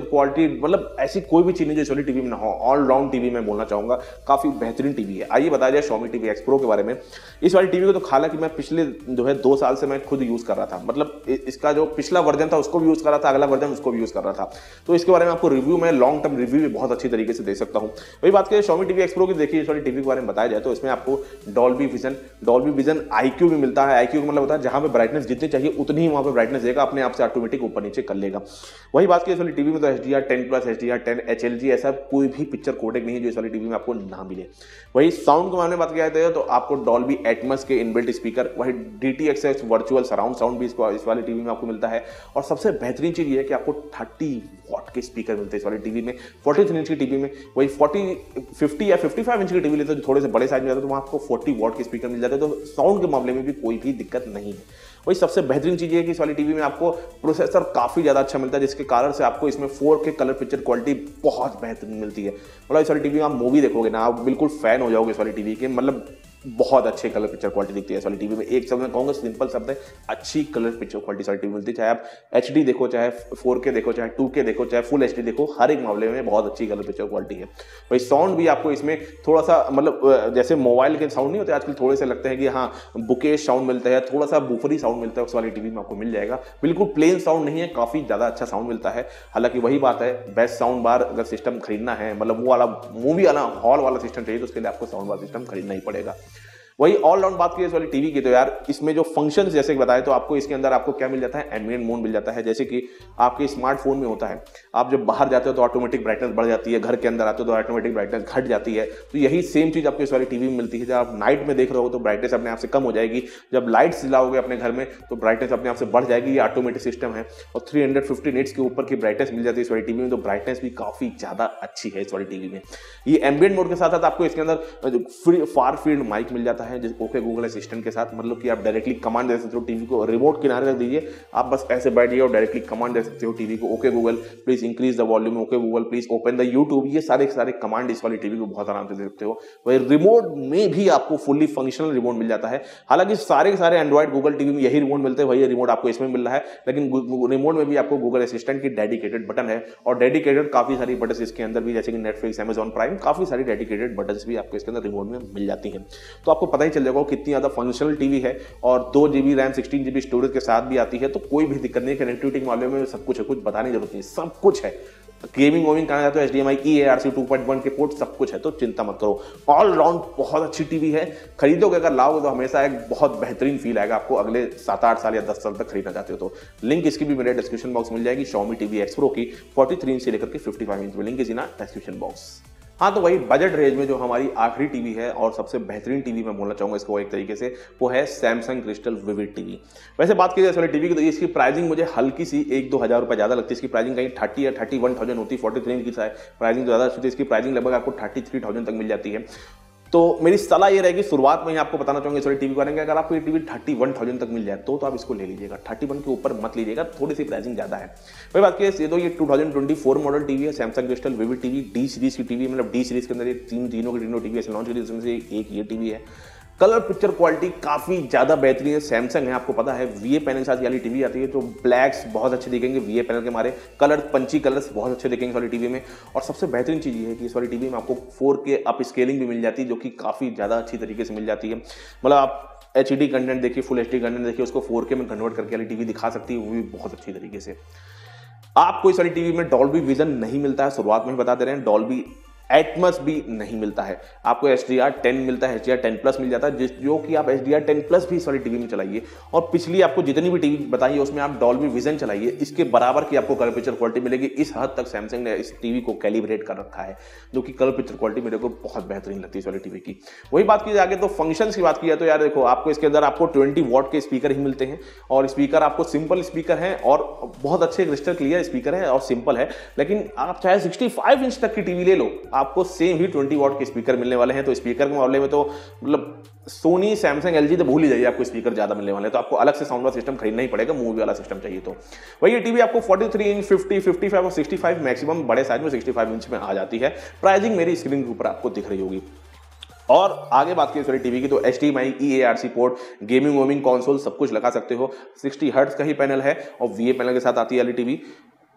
क्वालिटी, मतलब ऐसी कोई भी चीज नहीं जो इस वाली टीवी में ना हो। ऑलराउंड टीवी मैं बोलना चाहूंगा, काफी बेहतरीन टीवी है। आइए बताया जाए Xiaomi टीवी एक्स प्रो के बारे में। इस वाली टीवी को तो हालांकि मैं पिछले जो है दो साल से मैं खुद यूज कर रहा था, मतलब इसका जो पिछला वर्जन था उसको भी यूज कर रहा था, अगला वर्जन उसको भी यूज कर रहा था। तो इसके बारे में आपको रिव्यू में लॉन्ग टर्म रिव्यू भी बहुत अच्छी तरीके से दे सकता हूं। वही बात करें Xiaomi टीवी एक्स प्रो की, देखिए इस वाली टीवी के बारे में बताया जाए तो इसमें आपको Dolby vision Dolby vision IQ भी मिलता है। आईक्यू का मतलब होता है जहां पे ब्राइटनेस जितनी चाहिए उतनी ही वहां पे ब्राइटनेस देगा, अपने आप से ऑटोमेटिक ऊपर नीचे कर लेगा। वही बात की इस वाली टीवी में तो H D R ten plus, H D R ten, H L G ऐसा कोई भी पिक्चर कोडेक नहीं है जो इस वाली टीवी में आपको ना मिले। वही साउंड के बारे में बात किया जाए तो आपको डॉल्बी एटमॉस के इनबिल्ट स्पीकर, वही D T X X virtual surround sound भी इस वाली टीवी में आपको मिलता है। और सबसे बेहतरीन चीज ये है कि आपको थर्टी वॉट के स्पीकर मिलते हैं इस वाली टीवी में। फोर्टी थ्री इंच की टीवी में वही फोर्टी फिफ्टी या फिफ्टी फाइव इंच की टीवी लेते हैं जो थोड़े से बड़े साइज में जाते हैं तो वहाँ आपको फोर्टी वॉट के स्पीकर मिल जाते हैं। तो साउंड के मामले में भी कोई भी दिक्कत नहीं है। वही सबसे बेहतरीन चीज है कि इस वाली टीवी में आपको प्रोसेसर काफी ज्यादा अच्छा मिलता है, जिसके कारण से आपको इसमें फोर के कलर पिक्चर क्वालिटी बहुत बेहतरीन मिलती है। मतलब इस वाली टीवी में आप मूवी देखोगे ना, आप बिल्कुल फैन हो जाओगे इस वाली टीवी के। मतलब बहुत अच्छे कलर पिक्चर क्वालिटी दिखती है इस वाली टीवी में। एक शब्द में कहूंगा, सिंपल शब्द है, अच्छी कलर पिक्चर क्वालिटी इस वाली टीवी मिलती है। चाहे आप एच डी देखो, चाहे फोर के देखो, चाहे टू के देखो, चाहे फुल एच डी देखो, हर एक मामले में बहुत अच्छी कलर पिक्चर क्वालिटी है। वही साउंड भी आपको इसमें थोड़ा सा, मतलब जैसे मोबाइल के साउंड नहीं होते आजकल, थोड़े से लगते हैं कि हाँ बुकेश साउंड मिलता है, थोड़ा सा बुफरी साउंड मिलता है, उस वाली टीवी में आपको मिल जाएगा। बिल्कुल प्लेन साउंड नहीं है, काफी ज्यादा अच्छा साउंड मिलता है। हालांकि वही बात है, बेस्ट साउंड बार अगर सिस्टम खरीदना है, मतलब वो वाला मूवी वाला हॉल वाला सिस्टम चाहिए तो उसके लिए आपको साउंड बार सिस्टम खरीदना ही पड़ेगा। वही ऑलराउंड बात की इस वाली टीवी की तो यार इसमें जो फंक्शंस जैसे बताए तो आपको इसके अंदर आपको क्या मिल जाता है, एम्बिएंट मोड मिल जाता है। जैसे कि आपके स्मार्टफोन में होता है, आप जब बाहर जाते हो तो ऑटोमेटिक ब्राइटनेस बढ़ जाती है, घर के अंदर आते हो तो ऑटोमेटिक ब्राइटनेस घट जाती है। तो यही सेम चीज आपको इस वाली टीवी में मिलती है। जब आप नाइट में देख रहे हो तो ब्राइटनेस अपने आप से कम हो जाएगी, जब लाइट्स जलाओगे अपने घर में तो ब्राइटनेस अपने आप से बढ़ जाएगी। ये ऑटोमेटिक सिस्टम है और थ्री हंड्रेड फिफ्टी निट्स के ऊपर की ब्राइटनेस मिल जाती है इस वाली टीवी में। तो ब्राइटनेस भी काफी ज्यादा अच्छी है इस वाली टीवी में। ये एम्बिएंट मोड के साथ साथ आपको इसके अंदर फार फील्ड माइक मिल जाता है, जैसे ओके गूगल असिस्टेंट के साथ, मतलब कि आप डायरेक्टली कमांड दे सकते हो टीवी को। रिमोट किनारे रख दीजिए, आप बस ऐसे बैठिए और डायरेक्टली कमांड दे सकते हो टीवी को, okay Google please increase the volume, okay Google please open the YouTube. ये सारे सारे कमांड इस वाली टीवी को बहुत आराम से दे सकते हो। वही रिमोट में भी आपको फुल्ली फंक्शनल रिमोट मिल जाता है। हालांकि सारे के सारे एंड्रॉइड गूगल टीवी में यही रिमोट मिलते हैं, वही रिमोट आपको इसमें मिल रहा है। लेकिन रिमोट में भी आपको गूगल असिस्टेंट की डेडिकेटेड बटन है और डेडिकेटेड काफी सारी बटन इसके अंदर भी, जैसे कि नेटफ्लिक्स, अमेजॉन प्राइम, काफी सारी डेडिकेटेड बटन भी आपको इसके अंदर रिमोट में मिल जाती है। तो आपको पता ही चल जाएगा कितनी ज्यादा फंक्शनल टीवी है और दो GB RAM sixteen GB storage के साथ भी आती है। तो कोई भी दिक्कत नहीं, कनेक्टिविटी के मामले में सब कुछ है, कुछ बताने की जरूरत नहीं, सब कुछ है। गेमिंग वोमिंग करना चाहते हो, H D M I E A R C two point one के पोर्ट सब कुछ है, तो चिंता मत करो। ऑलराउंड बहुत अच्छी टीवी है, खरीदोगे अगर लाओगे तो हमेशा एक बहुत बेहतरीन फील आएगा आपको अगले सात आठ साल या दस साल तक खरीदना चाहते हो तो। लिंक इसकी भी मेरे डिस्क्रिप्शन बॉक्स मिल जाएगी। Xiaomi टीवी एक्स प्रो की फोर्टी थ्री इंच से लेकर के फिफ्टी फाइव इंच में, link is in description box. हाँ, तो वही बजट रेंज में जो हमारी आखिरी टीवी है और सबसे बेहतरीन टीवी मैं बोलना चाहूंगा इसको एक तरीके से, वो है सैमसंग क्रिस्टल विविड टीवी। वैसे बात की जाए इस वाली टीवी की तो इसकी प्राइसिंग मुझे हल्की सी एक दो हजार रुपए ज्यादा लगती है। इसकी प्राइसिंग कहीं थर्टी या थर्टी वन थाउजेंड होती है, फोर्टी थ्री की प्राइसिंग ज्यादा होती है, इसकी प्राइसिंग लगभग आपको थर्टी थ्री थाउजेंड तक मिल जाती है। तो मेरी सलाह ये रहेगी, शुरुआत में ही आपको बताना चाहूंगा इस वाली टीवी करेंगे, अगर आपको ये टीवी थर्टी वन थाउजेंड तक मिल जाए तो, तो आप इसको ले लीजिएगा, थर्टी वन के ऊपर मत लीजिएगा, थोड़ी सी प्राइसिंग ज्यादा है। वही बात की ये तो ये two thousand twenty four model TV है, Samsung crystal vivid TV, D series की टीवी, मतलब डी सीरीज के अंदर ये तीन तीनों की तीनों टीवी ऐसे लॉन्च हुई, जिसमें से एक ये टीवी है। कलर पिक्चर क्वालिटी काफी ज्यादा बेहतरीन है, सैमसंग है, आपको पता है वीए पैनल साथ वाली टीवी आती है तो ब्लैक्स बहुत अच्छे दिखेंगे वीए पैनल के मारे, कलर पंची कलर्स बहुत अच्छे दिखेंगे इस वाली टीवी में। और सबसे बेहतरीन चीज ये है कि इस वाली टीवी में आपको फोर के अप स्केलिंग भी मिल जाती है, जो कि काफी ज्यादा अच्छी तरीके से मिल जाती है। मतलब आप एच डी कंटेंट देखिए, फुल एच डी कंटेंट देखिए, उसको फोर के में कन्वर्ट करके वाली टीवी दिखा सकती है, वो भी बहुत अच्छी तरीके से। आपको इस वाली टीवी में डॉल्बी विजन नहीं मिलता है, शुरुआत में ही बता दे रहे हैं, डॉल्बी एटमॉस भी नहीं मिलता है। आपको एच डी आर टेन मिलता है, H D R ten plus मिल जाता है, जिस जो कि आप H D R ten plus भी इस वाली टीवी में चलाइए और पिछली आपको जितनी भी टीवी बताई है उसमें आप डॉल्बी विजन चलाइए, इसके बराबर की आपको कलर पिक्चर क्वालिटी मिलेगी। इस हद तक सैमसंग ने इस टीवी को कैलिब्रेट कर रखा है, जो कि कलर पिक्चर क्वालिटी मेरे को बहुत बेहतरीन लगती है इस वाली टीवी की। वही बात की जाए तो फंक्शन की बात की जाए तो यार देखो, आपको इसके अंदर आपको ट्वेंटी वॉट के स्पीकर ही मिलते हैं और स्पीकर आपको सिंपल स्पीकर है और बहुत अच्छे क्रिस्टल क्लियर स्पीकर है और सिंपल है। लेकिन आप चाहे सिक्सटी फाइव इंच तक की टीवी ले लो, आपको सेम ही ट्वेंटी वॉट के स्पीकर मिलने वाले हैं। तो स्पीकर के मामले में तो मतलब सोनी, सैमसंग, एलजी तो भूल ही जाइए, आपको स्पीकर ज्यादा मिलने वाले हैं। तो आपको अलग से साउंड वाला सिस्टम खरीदना ही पड़ेगा, मूवी वाला सिस्टम चाहिए तो। वही टीवी आपको forty three inch, fifty, fifty five और सिक्सटी फाइव मैक्सिमम बड़े साइज में सिक्सटी फाइव इंच में आ जाती है। प्राइसिंग मेरी स्क्रीन के ऊपर आपको दिख रही होगी। और आगे बात की सॉरी टीवी की तो H D M I, E A R C port, gaming वोमिंग कंसोल सब कुछ लगा सकते हो। सिक्सटी हर्ट्ज का ही पैनल है और वीए पैनल के साथ आती है वाली टीवी।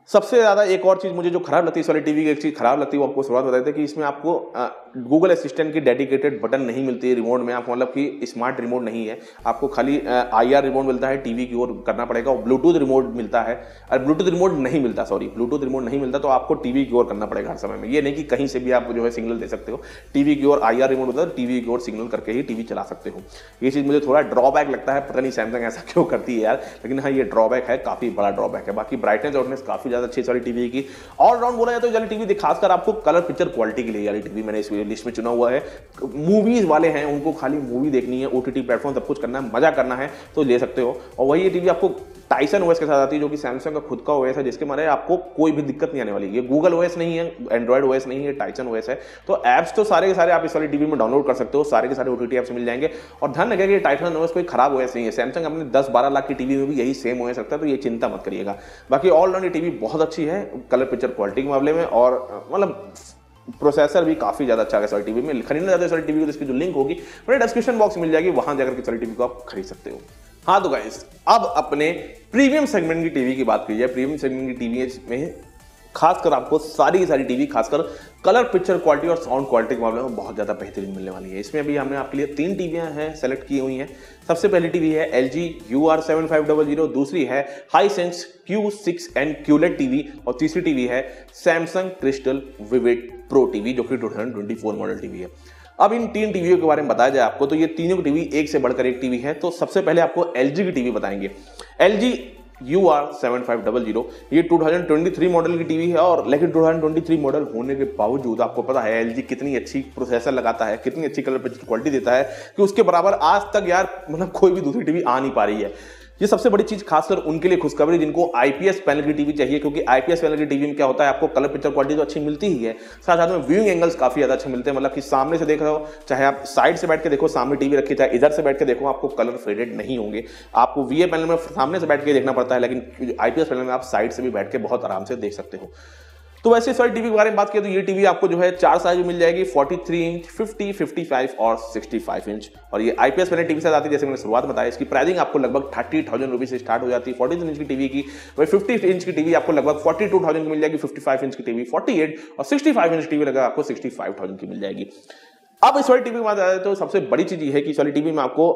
सबसे ज़्यादा एक और चीज़ मुझे जो खराब लगती है इस वाली टीवी की, एक चीज़ खराब लगती है वो आपको शुरुआत बताते थे कि इसमें आपको गूगल असिस्टेंट की डेडिकेटेड बटन नहीं मिलती है रिमोट में। आपको मतलब कि स्मार्ट रिमोट नहीं है, आपको खाली आई आर रिमोट मिलता है, टीवी की ओर करना पड़ेगा, और ब्लूटूथ रिमोट मिलता है, और ब्लूटूथ रिमोट नहीं मिलता, सॉरी ब्लूटूथ रिमोट नहीं मिलता, तो आपको टीवी की ओर करना पड़ेगा हर समय में। ये नहीं कि कहीं से भी आप जो है सिग्नल दे सकते हो, टीवी की ओर आई आर रिमोट होता है, टीवी की ओर सिग्नल करके ही टीवी चला सकते हो। ये चीज़ मुझे थोड़ा ड्रॉबैक लगता है, पता नहीं सैमसंग ऐसा क्यों करती है यार, लेकिन हाँ ये ड्रॉबैक है, काफ़ी बड़ा ड्रॉबैक है। बाकी ब्राइटनेस आउटनेस काफ़ी ज़्यादा अच्छी सारी टीवी की। ऑलराउंड बोला जाए तो वाली टीवी खासकर आपको कलर पिक्चर क्वालिटी के लिए वाली टीवी मैंने इस लिस्ट में चुना हुआ है। मूवीज वाले हैं, उनको खाली मूवी देखनी है, ओटीटी प्लेटफॉर्म सब कुछ करना है, मजा करना है तो ले सकते हो। और वही ये टीवी आपको टाइसन ओएस के साथ आती है, जो कि सैमसंग का खुद का ओएस है, जिसके मारे आपको कोई भी दिक्कत नहीं आने वाली। ये गूगल ओएस नहीं है, एंड्रॉइड ओएस नहीं है, टाइसन ओएस है। तो एप्स तो सारे के सारे आप इस वाली टीवी में डाउनलोड कर सकते हो, सारे के सारे ओटीटी एप्स मिल जाएंगे। और ध्यान रखिएगा कि टाइसन ओएस कोई खराब ओएस नहीं है, सैमसंग अपने दस बारह लाख की टीवी में भी यही सेम ओएस रखता है, तो ये चिंता मत करिएगा। बाकी ऑलराउंड ये टीवी बहुत अच्छी है कलर पिक्चर क्वालिटी के मामले में, और मतलब प्रोसेसर भी काफी ज्यादा अच्छा है सारी टीवी में। खरीदना चाहते हो सारी टीवी को तो इसकी जो लिंक होगी मेरे डिस्क्रिप्शन बॉक्स में मिल जाएगी, वहां जाकर के सारी टीवी को आप खरीद सकते हो। हाँ तो गाइस, अब अपने प्रीमियम सेगमेंट की टीवी की बात की जाए। प्रीमियम सेगमेंट की टीवी में खासकर आपको सारी की सारी टीवी खासकर कलर पिक्चर क्वालिटी और साउंड क्वालिटी के मामले में बहुत ज़्यादा बेहतरीन मिलने वाली है। इसमें अभी हमने आपके लिए तीन टीवियां हैं सेलेक्ट की हुई हैं। सबसे पहली टीवी है L G U R seven five double zero, दूसरी है Hisense Q six and QLED TV, और तीसरी टीवी है Samsung crystal vivid pro TV, जो कि two thousand twenty four model TV है। अब इन तीन टीवियों के बारे में बताया जाए आपको तो ये तीनों टीवी एक से बढ़कर एक टीवी है। तो सबसे पहले आपको एल जी की टीवी बताएंगे। L G U R seven five double zero ये two thousand twenty three model की टीवी है, और लेकिन two thousand twenty three model होने के बावजूद आपको पता है एलजी कितनी अच्छी प्रोसेसर लगाता है, कितनी अच्छी कलर पिक्चर क्वालिटी देता है कि उसके बराबर आज तक यार मतलब कोई भी दूसरी टीवी आ नहीं पा रही है। ये सबसे बड़ी चीज खासकर उनके लिए खुशखबरी जिनको आईपीएस पैनल की टीवी चाहिए, क्योंकि आईपीएस पैनल की टीवी में क्या होता है आपको कलर पिक्चर क्वालिटी तो अच्छी मिलती ही है, साथ साथ में व्यूइंग एंगल्स काफी ज्यादा अच्छे मिलते हैं। मतलब कि सामने से देख रहे हो, चाहे आप साइड से बैठ के देखो, सामने टीवी रखी, चाहे इधर से बैठ के देखो, आपको कलर फेडेड नहीं होंगे। आपको वीए पैनल में सामने से बैठ के देखना पड़ता है, लेकिन आईपीएस पैनल में आप साइड से भी बैठ के बहुत आराम से देख सकते हो। तो वैसे इस वाली टीवी के बारे में बात करें तो ये टीवी आपको जो है चार साइज में मिल जाएगी, तैंतालीस इंच, पचास, पचपन और पैंसठ इंच, और ये आईपीएस पैनल टीवी से आती है। जैसे मैंने शुरुआत बताया, इसकी प्राइसिंग आपको लगभग थर्टी थाउजेंड रुपीज से स्टार्ट हो जाती है फोर्टी इंच की टीवी की। वही फिफ्टी इंच की टीवी आपको लगभग फोर्टी टू थाउजेंड की मिल जाएगी, फिफ्टी फाइव इंच की टीवी फोर्टी एट, और सिक्सटी फाइव इंच टीवी लगभग आपको सिक्सटी फाइव थाउजेंड की मिल जाएगी। अब इस वाली टीवी की बात आए तो सबसे बड़ी चीज ये है कि इस वाली टीवी में आपको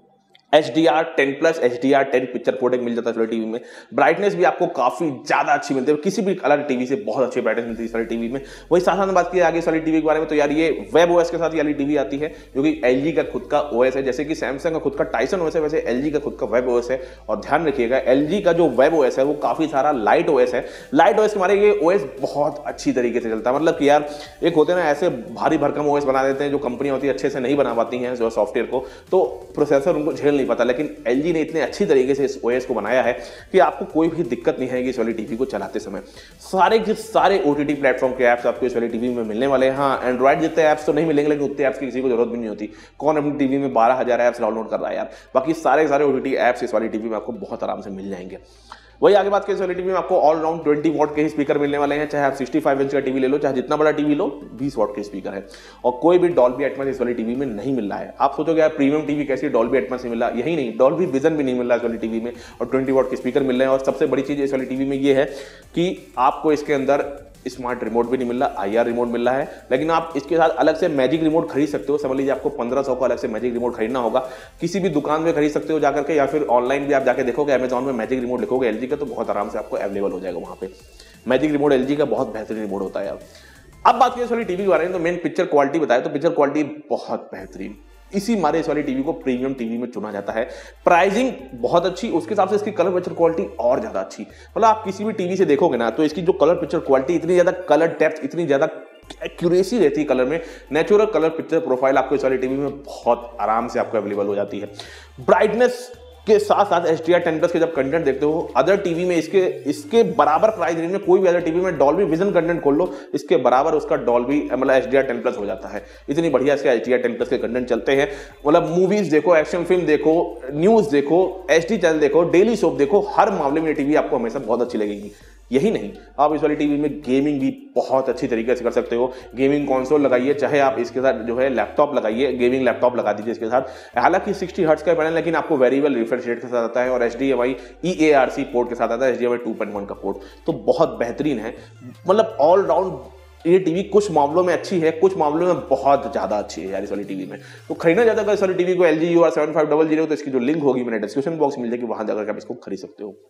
H D R ten plus H D R ten picture codec मिल जाता है टीवी में। ब्राइटनेस भी आपको काफी ज्यादा अच्छी मिलती है, किसी भी कलर टीवी से बहुत अच्छी ब्राइटनेस मिलती है इस वाली टीवी में। वही साथ साथ बात की आगे इस वाली टीवी के बारे में तो यार ये वेब ओएस के साथ ये वाली टीवी आती है, जो कि एलजी का खुद का ओएस है। जैसे कि सैमसंग का खुद का टाइसन ओएस है, वैसे एलजी का खुद का वेब ओएस है। और ध्यान रखिएगा एलजी का जो वेब ओएस है वो काफी सारा लाइट ओएस है। लाइट ओएस के मारे ये ओएस बहुत अच्छी तरीके से चलता है। मतलब कि यार एक होते हैं ना ऐसे भारी भरकम ओएस बना देते हैं जो कंपनियां होती है अच्छे से नहीं बना पाती हैं जो सॉफ्टवेयर को, तो प्रोसेसर उनको झेल नहीं पाता, लेकिन एलजी ने इतने अच्छी तरीके से इस ओएस को बनाया है कि आपको कोई भी दिक्कत नहीं है इस वाली टीवी को चलाते समय। सारे के सारे ओटीटी प्लेटफॉर्म के ऐप्स आपको इस वाली टीवी में मिलने वाले हैं। हाँ, एंड्रॉइड जितने ऐप्स तो नहीं मिलेंगे, लेकिन उतने ऐप्स की किसी को जरूरत भी नहीं होती। कौन अपनी टीवी में बारह हजार ऐप्स डाउनलोड कर रहा है यार। बाकी सारे सारे ओटीटी ऐप्स इस वाली टीवी में आपको बहुत आराम से मिल जाएंगे। वही आगे बात करें इस वाली टीवी में आपको ऑल राउंड ट्वेंटी वॉट के ही स्पीकर मिलने वाले हैं। चाहे आप सिक्सटी फाइव इंच का टीवी ले लो, चाहे जितना बड़ा टीवी लो, बीस वॉट के स्पीकर है। और कोई भी डॉल्बी एटमॉस इस वाली टीवी में नहीं मिल रहा है। आप सोचोगे यार प्रीमियम टीवी कैसी डॉल्बी एटमॉस से मिल रहा है, यही नहीं, डॉल्बी विजन भी नहीं मिल रहा है इस वाली टीवी में, और ट्वेंटी वॉट के स्पीकर मिल रहे हैं। और सबसे बड़ी चीज इस वाली टीवी में ये है कि आपको इसके अंदर स्मार्ट रिमोट भी नहीं मिल रहा, आई आर रिमोट मिल रहा है, लेकिन आप इसके साथ अलग से मैजिक रिमोट खरीद सकते हो। समझ लीजिए आपको पंद्रह सौ का अलग से मैजिक रिमोट खरीदना होगा, किसी भी दुकान में खरीद सकते हो जाकर के, या फिर ऑनलाइन भी आप जाके देखोगे अमेजॉन में मैजिक रिमोट लिखोगे एलजी का, तो बहुत आराम से आपको अवेलेबल हो जाएगा वहां पे। मैजिक रिमोट एलजी का बहुत बेहतरीन रिमोट होता है। अब बात करें इस वाली टीवी के बारे में तो मेन पिक्चर क्वालिटी बताए तो पिक्चर क्वालिटी बहुत बेहतरीन, इसी मारे इस वाली टीवी को प्रीमियम टीवी में चुना जाता है। प्राइसिंग बहुत अच्छी, उसके हिसाब से इसकी कलर पिक्चर क्वालिटी और ज्यादा अच्छी। मतलब आप किसी भी टीवी से देखोगे ना तो इसकी जो कलर पिक्चर क्वालिटी इतनी ज्यादा, कलर डेप्थ इतनी ज्यादा, एक्यूरेसी रहती है कलर में, नेचुरल कलर पिक्चर प्रोफाइल आपको इस वाली टीवी में बहुत आराम से आपको अवेलेबल हो जाती है। ब्राइटनेस के साथ साथ H D R ten plus के जब कंटेंट देखते हो अदर टीवी में, इसके इसके बराबर प्राइस रेंज में कोई भी अदर टीवी में डॉल्बी विजन कंटेंट खोल लो, इसके बराबर उसका डॉल्बी मतलब H D R ten plus हो जाता है। इतनी बढ़िया इसके H D R ten plus के कंटेंट चलते हैं। मतलब मूवीज देखो, एक्शन फिल्म देखो, न्यूज देखो, एच डी चैनल देखो, डेली सोप देखो, हर मामले में ये टीवी आपको हमेशा बहुत अच्छी लगेगी। यही नहीं, आप इस वाली टीवी में गेमिंग भी बहुत अच्छी तरीके से कर सकते हो। गेमिंग कंसोल लगाइए, चाहे आप इसके साथ जो है लैपटॉप लगाइए, गेमिंग लैपटॉप लगा दीजिए इसके साथ। हालांकि सिक्सटी हर्ट्ज का पैनल, लेकिन आपको वेरिएबल रिफ्रेश रेट के साथ आता है और H D M I E A R C port के साथ आता है, H D M I two point one का पोर्ट, तो बहुत बेहतरीन है। मतलब ऑलराउंड ये टीवी कुछ मामलों में अच्छी है, कुछ मामलों में बहुत ज्यादा अच्छी है यार इस वाली टीवी में। तो खरीदना चाहता है इस वाली टीवी को L G U R seven five double zero, तो इसकी जो लिंक होगी मैंने डिस्क्रिप्शन बॉक्स में मिल जाएगी, वहां जाकर आप इसको खरीद सकते हो।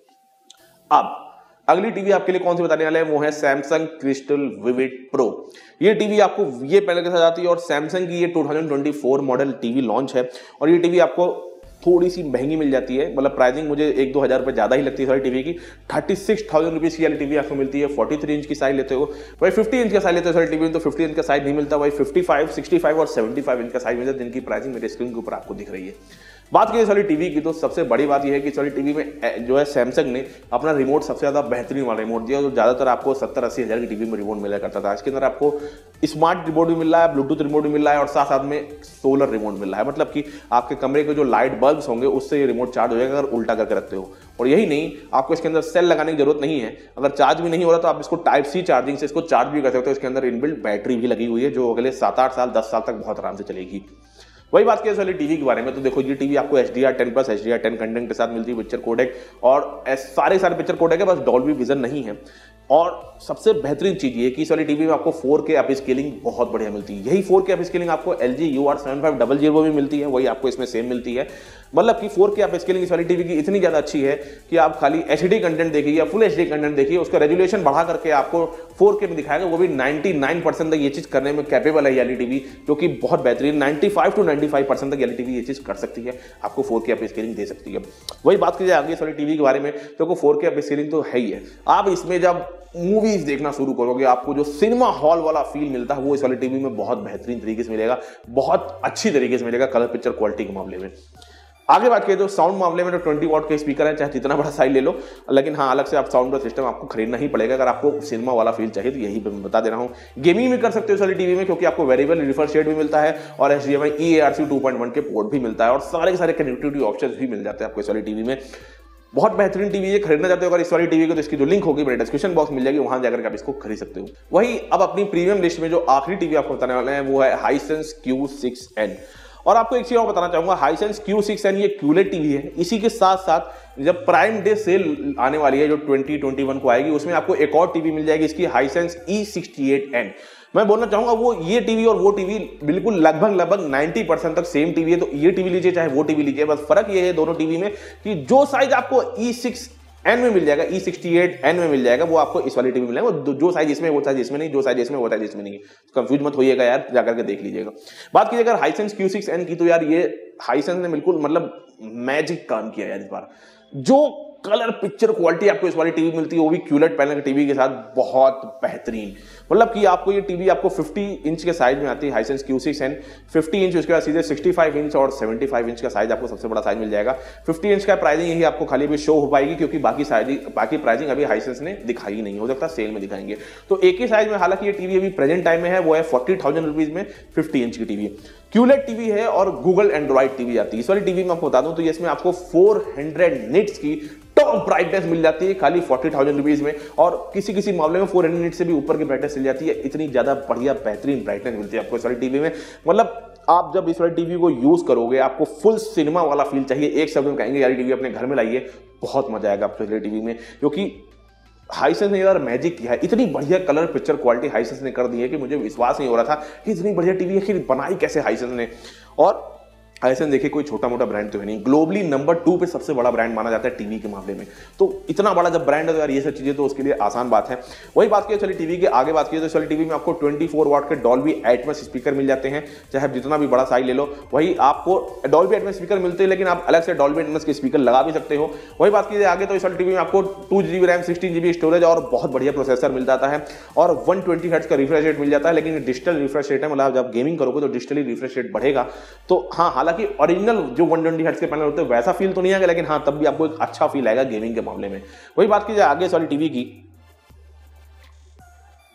अब अगली टीवी आपके लिए कौन सी बताने वाले हैं, वो है सैमसंग क्रिस्टल विविड प्रो। ये टीवी आपको ये पैनल के साथ आती है और सैमसंग की ये two thousand twenty four model TV launch है और ये टीवी आपको थोड़ी सी महंगी मिल जाती है। मतलब प्राइसिंग मुझे एक दो हज़ार रुपये ज़्यादा ही लगती है सारी टीवी की। थर्टी सिक्स थाउजेंड रुपीज़ की वाली टीवी आपको मिलती है। फोर्टी थ्री इंच की साइज लेते हो, भाई फिफ्टी इंच का साइज लेते हो सारी टीवी में, तो फिफ्टी इंच का साइज नहीं मिलता, भाई फिफ्टी फाइव, सिक्सटी फाइव और सेवेंटी फाइव इंच का साइज मिलता है, जिनकी प्राइसिंग मेरे स्क्रीन के ऊपर आपको दिख रही है। बात की सारी टीवी की, तो सबसे बड़ी बात यह है कि सारी टीवी में जो है सैमसंग ने अपना रिमोट सबसे ज्यादा बेहतरीन वाला रिमोट दिया, जो ज्यादातर आपको सत्तर अस्सी हजार की टीवी में रिमोट मिला करता था। इसके अंदर आपको स्मार्ट रिमोट भी मिल रहा है, ब्लूटूथ रिमोट भी मिल रहा है और साथ साथ में सोलर रिमोट मिल रहा है। मतलब कि आपके कमरे के जो लाइट बल्ब्स होंगे उससे ये रिमोट चार्ज हो जाएगा अगर उल्टा करके रखते हो। और यही नहीं, आपको इसके अंदर सेल लगाने की जरूरत नहीं है। अगर चार्ज भी नहीं हो रहा तो आप इसको टाइप सी चार्जिंग से इसको चार्ज भी कर सकते हो। इसके अंदर इनबिल्ट बैटरी भी लगी हुई है जो अगले सात आठ साल दस साल तक बहुत आराम से चलेगी। वही बात की वाली टीवी के बारे में, तो देखो ये टीवी आपको H D R ten plus H D R ten content के साथ मिलती है, पिक्चर कोडेक और सारे सारे पिक्चर कोडेक है, बस डॉल्बी विजन नहीं है। और सबसे बेहतरीन चीज ये कि इस वाली टीवी में आपको फोर के अप स्केलिंग बहुत बढ़िया मिलती है। यही फोर के अप स्केलिंग आपको L G U R seven five double zero में मिलती है, वही आपको इसमें सेम मिलती है। मतलब कि फोर के अप स्केलिंग इस वाली टीवी की इतनी ज्यादा अच्छी है कि आप खाली एच डी कंटेंट देखिए या फुल एच डी कंटेंट देखिए, उसका रेजुलेशन बढ़ा करके आपको फोर के में दिखाएगा, वो भी नाइंटी नाइन परसेंट तक ये चीज करने में कैपेबल है याली टीवी, जो कि बहुत बेहतरीन ninety five to ninety five percent तक याली टीवी ये चीज कर सकती है, आपको फोर के अप स्केलिंग दे सकती है। वही बात की जाए आगे इस वाली टीवी के बारे में, तो फोर के अप स्केलिंग तो है ही है। आप इसमें जब मूवीज देखना शुरू करोगे, आपको जो सिनेमा हॉल वाला फील मिलता है वो इस वाली टीवी में बहुत बेहतरीन तरीके से मिलेगा, बहुत अच्छी तरीके से मिलेगा कलर पिक्चर क्वालिटी के मामले में। आगे बात करें तो साउंड मामले में तो ट्वेंटी वॉट के स्पीकर है, चाहे जितना बड़ा साइज ले लो, लेकिन हाँ अलग से आप साउंड का सिस्टम आपको खरीदना ही पड़ेगा अगर आपको सिनेमा वाला फील चाहिए, तो यही मैं बता दे रहा हूँ। गेमिंग भी कर सकते हो इस वाली टीवी में, क्योंकि आपको वेरिएबल रिफ्रेश रेट भी मिलता है और H D M I E A R C two point one के पोर्ट भी मिलता है और सारे के सारे कनेक्टिविटी ऑप्शन भी मिल जाते हैं आपको इस वाली टीवी में। बहुत बेहतरीन टीवी है, खरीदना चाहते हो अगर इस वाली टीवी को, तो इसकी जो लिंक होगी मेरे डिस्क्रिप्शन बॉक्स मिल जाएगी, वहां जाकर आप इसको खरीद सकते हो। वही अब अपनी प्रीमियम लिस्ट में जो आखिरी टीवी आपको बताने वाले हैं वो है हाइसेंस क्यू सिक्स एन। और आपको एक चीज और बताना चाहूंगा, हाइसेंस क्यू सिक्स एन ये क्यूलेट टीवी है। इसी के साथ साथ जब प्राइम डे सेल आने वाली है जो ट्वेंटी ट्वेंटी वन को आएगी, उसमें आपको एक और टीवी मिल जाएगी इसकी, Hisense E sixty eight N. मैं बोलना चाहूंगा वो ये टीवी और वो टीवी बिल्कुल लगभग लगभग नाइंटी परसेंट तक सेम टीवी है, तो ये टीवी लीजिए चाहे वो टीवी लीजिए, बस फर्क ये है दोनों टीवी में कि जो साइज आपको ई सिक्स एन में मिल जाएगा, ई सिक्सटी एट एन में मिल जाएगा, वो आपको इस वाली टीवी में मिलेगा। जो साइज इसमें वो साइज इसमें नहीं, जो साइज इसमें वो साइज इसमें नहीं। कंफ्यूज मत होइएगा यार, जाकर के देख लीजिएगा। बात कीजिए अगर हाइसेंस क्यू सिक्स एन की, तो यार ये हाइसेंस ने बिल्कुल मतलब मैजिक काम किया यार इस बार। जो कलर पिक्चर क्वालिटी आपको इस वाली टीवी मिलती है वो भी क्यूलेट पैनल टीवी के साथ बहुत बेहतरीन। मतलब कि आपको ये टीवी आपको फिफ्टी इंच के साइज में आती है, Hisense Q six N fifty inch, उसके बाद सीधे सिक्सटी फाइव इंच और सेवेंटी फाइव इंच का साइज आपको सबसे बड़ा साइज मिल जाएगा। फिफ्टी इंच का प्राइसिंग यही आपको खाली भी शो हो पाएगी, क्योंकि बाकी साइज बाकी प्राइसिंग अभी हाइसेंस ने दिखाई नहीं, हो सकता सेल में दिखाएंगे। तो एक ही साइज में हालांकि ये टीवी अभी प्रेजेंट टाइम में है, वो है फोर्टी थाउजेंड रुपीज में फिफ्टी इंच की टीवी। क्यूलेट टीवी है और गूगल एंड्रॉइड टीवी आती है। इस वाली टीवी में आपको बता दूं तो इसमें आपको फोर हंड्रेड निट्स की टॉप ब्राइटनेस मिल जाती है खाली फोर्टी थाउजेंड रुपीज में, और किसी किसी मामले में फोर हंड्रेड निट्स से भी ऊपर की ब्राइटनेस मिल जाती है। इतनी ज्यादा बढ़िया बेहतरीन ब्राइटनेस मिलती है आपको इस वाली टीवी में। मतलब आप जब इस वाली टीवी को यूज करोगे, आपको फुल सिनेमा वाला फील चाहिए, एक शब्द में कहेंगे यार टीवी अपने घर में लाइए, बहुत मजा आएगा आपको इस वाली टीवी में। क्योंकि हाइसेंस ने यार मैजिक किया है, इतनी बढ़िया कलर पिक्चर क्वालिटी हाइसेंस ने कर दी है कि मुझे विश्वास नहीं हो रहा था कि इतनी बढ़िया टीवी आखिर बनाई कैसे हाइसेंस ने। और हाइसेंस देखिए कोई छोटा मोटा ब्रांड तो है नहीं, ग्लोबली नंबर टू पे सबसे बड़ा ब्रांड माना जाता है टीवी के मामले में। तो इतना बड़ा जब ब्रांड है तो यार ये सब चीजें तो उसके लिए आसान बात है। वही बात की चलिए टीवी के आगे बात की तो चलिए टीवी में आपको ट्वेंटी फोर वॉट के डॉल्बी एटमॉस स्पीकर मिल जाते हैं, चाहे आप जितना भी बड़ा साइज ले लो। वही आपको डॉल्बी एटमॉस स्पीकर मिलते हैं, लेकिन आप अलग से डॉल्बी एटमॉस के स्पीकर लगा भी सकते हो। वही बात कीजिए आगे तो इस वाली टीवी में आपको two GB RAM sixteen GB storage और बहुत बढ़िया प्रोसेसर मिल जाता है और वन ट्वेंटी हर्ट्ज का रिफ्रेश रेट मिल जाता है। लेकिन डिजिटल रिफ्रेश रेट है, मतलब जब गेमिंग करोगे तो डिजिटली रिफ्रेश रेट बढ़ेगा। तो हाँ, हालांकि ओरिजिनल जो वन ट्वेंटी हर्ट्ज के पैनल होते हैं वैसा फील तो नहीं आएगा, लेकिन हाँ तब भी आपको एक अच्छा फील आएगा गेमिंग के मामले में। वही बात की जाए आगे वाली टीवी की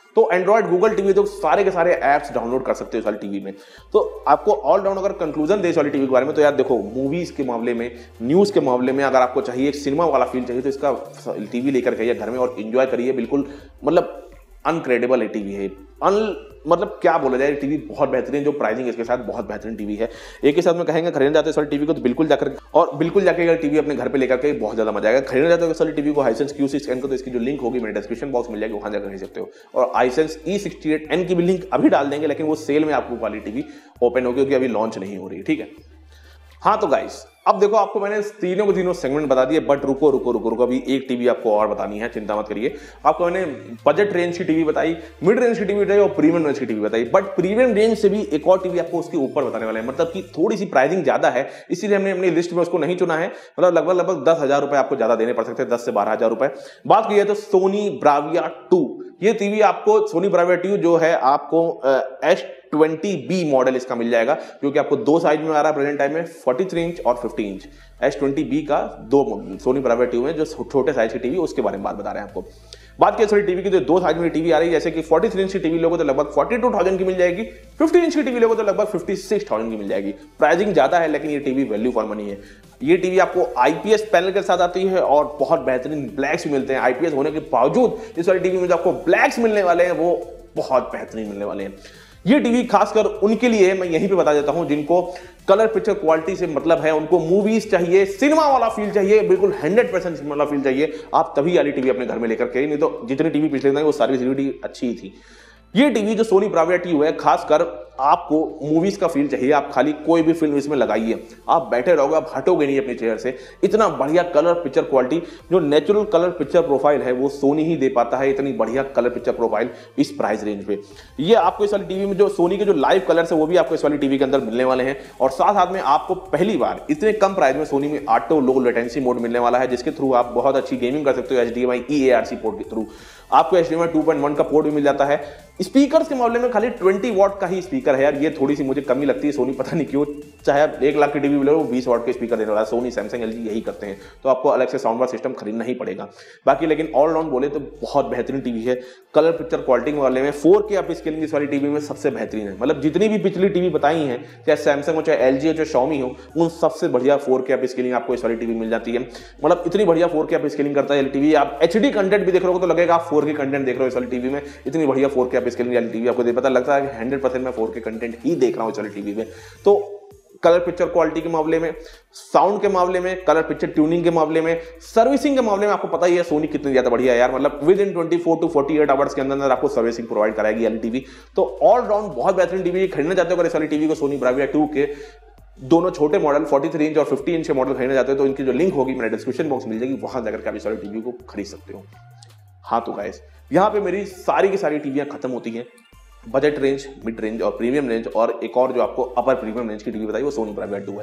तो एंड्रॉइड गूगल टीवी तो सारे के सारे ऐप्स डाउनलोड कर सकते हो इस वाली टीवी में। तो आपको ऑल राउंड अगर कंक्लूजन दे इस वाली टीवी के बारे में, तो यार देखो, मूवीज के मामले में, न्यूज के मामले में अगर आपको चाहिए एक सिनेमा वाला फील चाहिए तो इसका टीवी लेकर के घर में और एंजॉय करिए। बिल्कुल मतलब अनक्रेडिबल है टीवी है, अन मतलब क्या बोला जाए, टीवी बहुत बेहतरीन, जो प्राइसिंग इसके साथ बहुत बेहतरीन टीवी है। एक ही साथ में कहेंगे खरीदना चाहते हो इस वाली टीवी को तो बिल्कुल जाकर और बिल्कुल जाकर अगर टीवी अपने घर पे लेकर के बहुत ज्यादा मजा आएगा। खरीदना चाहते हो इस वाली टीवी को हाइसेंस क्यू सी स्कैन को, तो इसकी जो लिंक होगी मेरे डिस्क्रिप्शन बॉक्स मिल जाएगी, वहां जाकर खरीद सकते हो। और Hisense E sixty eight N की भी लिंक अभी डाल देंगे, लेकिन वो सेल में आपको वाली टीवी ओपन होगी क्योंकि अभी लॉन्च नहीं हो रही, ठीक है। हाँ तो गाइस, अब देखो आपको मैंने तीनों को तीनों सेगमेंट बता दिए, बट रुको रुको रुको रुको अभी एक टीवी आपको और बतानी है, चिंता मत करिए। आपको मैंने बजट रेंज की टीवी बताई, मिड रेंज की टीवी बताई और प्रीमियम रेंज की टीवी बताई, बट प्रीमियम रेंज से भी एक और टीवी आपको उसके ऊपर बताने वाले हैं, मतलब कि थोड़ी सी प्राइसिंग ज्यादा है, इसीलिए हमने अपनी लिस्ट में उसको नहीं चुना है। मतलब लगभग लगभग दस हजार रुपए आपको ज्यादा देने पड़ सकते हैं, दस से बारह हजार रुपए। बात की जाए तो सोनी ब्राविया टू, ये टीवी आपको सोनी ब्राविया टू जो है आपको एस ट्वेंटी बी मॉडल इसका मिल जाएगा, जो कि आपको दो साइज में आ रहा है प्रेजेंट टाइम में, तैंतालीस इंच और पचास इंच। एस ट्वेंटी बी का दो सोनी ब्राविया टू में जो छोटे साइज की टीवी उसके बारे में बात बता रहे हैं आपको। बात की सॉरी टीवी की, जो दो साइज में टीवी आ रही है, जैसे कि बयालीस इंच की टीवी लोगों तो लगभग बयालीस हज़ार की मिल जाएगी, पचास इंच की टीवी लोगों तो लगभग छप्पन हज़ार की मिल जाएगी। प्राइसिंग ज्यादा है लेकिन ये टीवी वैल्यू फॉर मनी है। ये टीवी आपको आईपीएस पैनल के साथ आती है और बहुत बेहतरीन ब्लैक्स भी मिलते हैं। आईपीएस होने के बावजूद इस वाली टीवी में जो आपको ब्लैक्स मिलने वाले हैं वो बहुत बेहतरीन मिलने वाले हैं। ये टीवी खासकर उनके लिए मैं यहीं पे बता देता हूं जिनको कलर पिक्चर क्वालिटी से मतलब है, उनको मूवीज चाहिए, सिनेमा वाला फील चाहिए, बिल्कुल हंड्रेड परसेंट सिनेमा वाला फील चाहिए, आप तभी वाली टीवी अपने घर में लेकर के, नहीं तो जितनी टीवी पिछले दिन वो सारी टीवी अच्छी ही थी। ये टीवी जो सोनी ब्राविया टीवी है, खासकर आपको मूवीज का फील चाहिए, आप खाली कोई भी फिल्म इसमें लगाइए, आप बैठे रहोगे, आप हटोगे नहीं अपनी चेयर से। इतना बढ़िया कलर पिक्चर क्वालिटी, जो नेचुरल कलर पिक्चर प्रोफाइल है वो सोनी ही दे पाता है, इतनी बढ़िया कलर पिक्चर प्रोफाइल इस प्राइस रेंज पे। ये आपको इस वाली टीवी में जो सोनी के जो लाइव कलर्स है वो भी आपको इस वाली टीवी के अंदर मिलने वाले हैं, और साथ साथ में आपको पहली बार इतने कम प्राइस में सोनी में ऑटो लो लेटेंसी मोड मिलने वाला है, जिसके थ्रू आप बहुत अच्छी गेमिंग कर सकते हो। H D M I E A R C port के थ्रू आपको H D M I two point one का पोर्ट भी मिल जाता है। स्पीकर्स के मामले में खाली बीस वाट का ही स्पीकर है यार, ये थोड़ी सी मुझे कमी लगती है। सोनी पता नहीं क्यों, चाहे आप एक लाख की टीवी ले लो, बीस वाट के स्पीकर देने वाला है। सोनी, सैमसंग, एलजी यही करते हैं, तो आपको अलग से साउंड बार सिस्टम खरीदना ही पड़ेगा। बाकी लेकिन ऑल राउंड बोले तो बहुत बेहतरीन टीवी है। कलर पिक्चर क्वालिटी वाले में फोर के अप स्केलिंग इस वाली टीवी में सबसे बेहतरीन है। मतलब जितनी भी पिछली टीवी बताई है, चाहे सैमसंग हो, चाहे एलजी हो, चाहे शॉमी हो, उन सबसे बढ़िया फोर के अप स्केलिंग आपको इस वाली टीवी मिल जाती है। मतलब इतनी बढ़िया फोर के अप स्केलिंग करता है टीवी। आप एचडी कंटेंट भी देख रहे हो तो लगेगा आप फोर के कंटेंट देख रहे हो इस वाली टीवी में। इतनी बढ़िया फोर के अप स्केलिंग वाली टीवी आपको पता लगता है कि हंड्रेड परसेंट मैं फोर के कंटेंट ही देख रहा हूं इस वाली टीवी में। तो कलर पिक्चर क्वालिटी के मामले में, साउंड के मामले में, कलर पिक्चर ट्यूनिंग के मामले में, सर्विसिंग के मामले में आपको पता ही है सोनी कितनी ज्यादा बढ़िया है यार। मतलब within twenty four to forty eight hours के अंदर आपको सर्विसिंग प्रोवाइड कराएगी वाली टीवी। तो ऑल राउंड बहुत बेहतरीन टीवी खरीदना चाहते हो अगर इस वाली टीवी को, सोनी ब्राविया टू के दोनों छोटे मॉडल तैंतालीस इंच और पचास इंच के मॉडल खरीदना चाहते हो तो इनकी जो लिंक होगी मेरे डिस्क्रिप्शन बॉक्स मिल जाएगी, वहां जाकर के आप इस वाली टीवी को खरीद सकते हो। हाँ तो गाइस, यहाँ पे मेरी सारी की सारी टीवियां खत्म होती हैं। बजट रेंज, मिड रेंज और प्रीमियम रेंज, और एक और जो आपको अपर प्रीमियम रेंज की टीवी बताई वो सोनी ब्राविया टू है।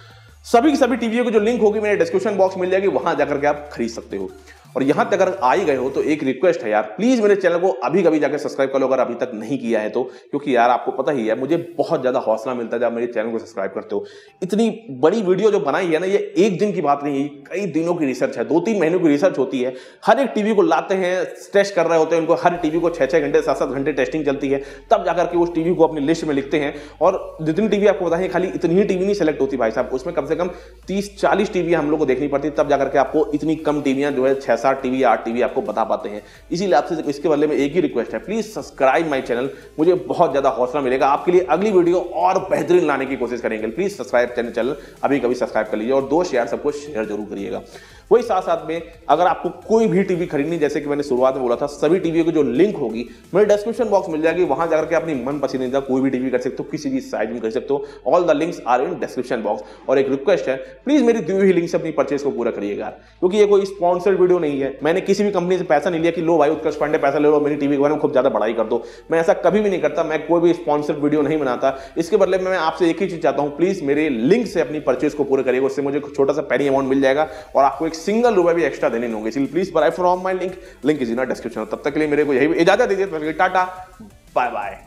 सभी की सभी टीवियों को जो लिंक होगी मेरे डिस्क्रिप्शन बॉक्स मिल जाएगी, वहां जाकर के आप खरीद सकते हो। और यहां तक अगर आ ही गए हो तो एक रिक्वेस्ट है यार, प्लीज मेरे चैनल को अभी कभी जाकर सब्सक्राइब कर लो अगर अभी तक नहीं किया है तो, क्योंकि यार आपको पता ही है मुझे बहुत ज्यादा हौसला मिलता है जब मेरे चैनल को सब्सक्राइब करते हो। इतनी बड़ी वीडियो जो बनाई है ना, ये एक दिन की बात नहीं है, कई दिनों की रिसर्च है, दो तीन महीनों की रिसर्च होती है। हर एक टीवी को लाते हैं, टेस्ट कर रहे होते हैं उनको, हर टीवी को छह छह घंटे सात सात घंटे टेस्टिंग चलती है, तब जाकर के उस टीवी को अपनी लिस्ट में लिखते हैं। और जितनी टीवी आपको बताएं, खाली इतनी ही टीवी नहीं सेलेक्ट होती भाई साहब, उसमें कम से कम तीस चालीस टीवी हम लोग को देखनी पड़ती, तब जाकर के आपको इतनी कम टीवियां जो है छह सात टीवी आठ टीवी आपको बता पाते हैं। इसीलिए आपसे इसके बारे में एक ही रिक्वेस्ट है, प्लीज सब्सक्राइब माय चैनल, मुझे बहुत ज्यादा हौसला मिलेगा। आपके लिए अगली वीडियो और बेहतरीन लाने की कोशिश करेंगे। प्लीज सब्सक्राइब चैनल अभी कभी सब्सक्राइब कर लीजिए और दोस्त यार सबको शेयर जरूर करिएगा। वही साथ साथ में अगर आपको कोई भी टीवी खरीदनी, जैसे कि मैंने शुरुआत में बोला था, सभी टीवी की जो लिंक होगी मेरे डिस्क्रिप्शन बॉक्स मिल जाएगी, वहां जाकर के अपनी मन पसंदीदा कोई भी टीवी कर सकते हो, किसी भी साइज में कर सकते हो। All the links are in description box. और एक रिक्वेस्ट है, प्लीज मेरी दी हुई लिंक से अपनी परचेज को पूरा करिएगा, क्योंकि ये कोई स्पॉन्सर्ड वीडियो नहीं है। मैंने किसी भी कंपनी से पैसा नहीं लिया कि लो भाई उत्कर्ष पांडे पैसा ले लो मेरी टीवी के बारे में खूब ज्यादा बड़ाई कर दो, मैं ऐसा कभी भी नहीं करता। मैं कोई भी स्पॉन्सर्ड वीडियो नहीं बनाता। इसके बदले में मैं आपसे एक ही चीज चाहता हूं, प्लीज मेरे लिंक से अपनी परचेज को पूरा करिएगा, उससे मुझे छोटा सा पैनी अमाउंट मिल जाएगा और आपको एक सिंगल रुपए भी एक्स्ट्रा देने होंगे। इसलिए please buy from my link, link is in description. तब तक के लिए मेरे को यही इजाजत दीजिए, टाटा बाय बाय।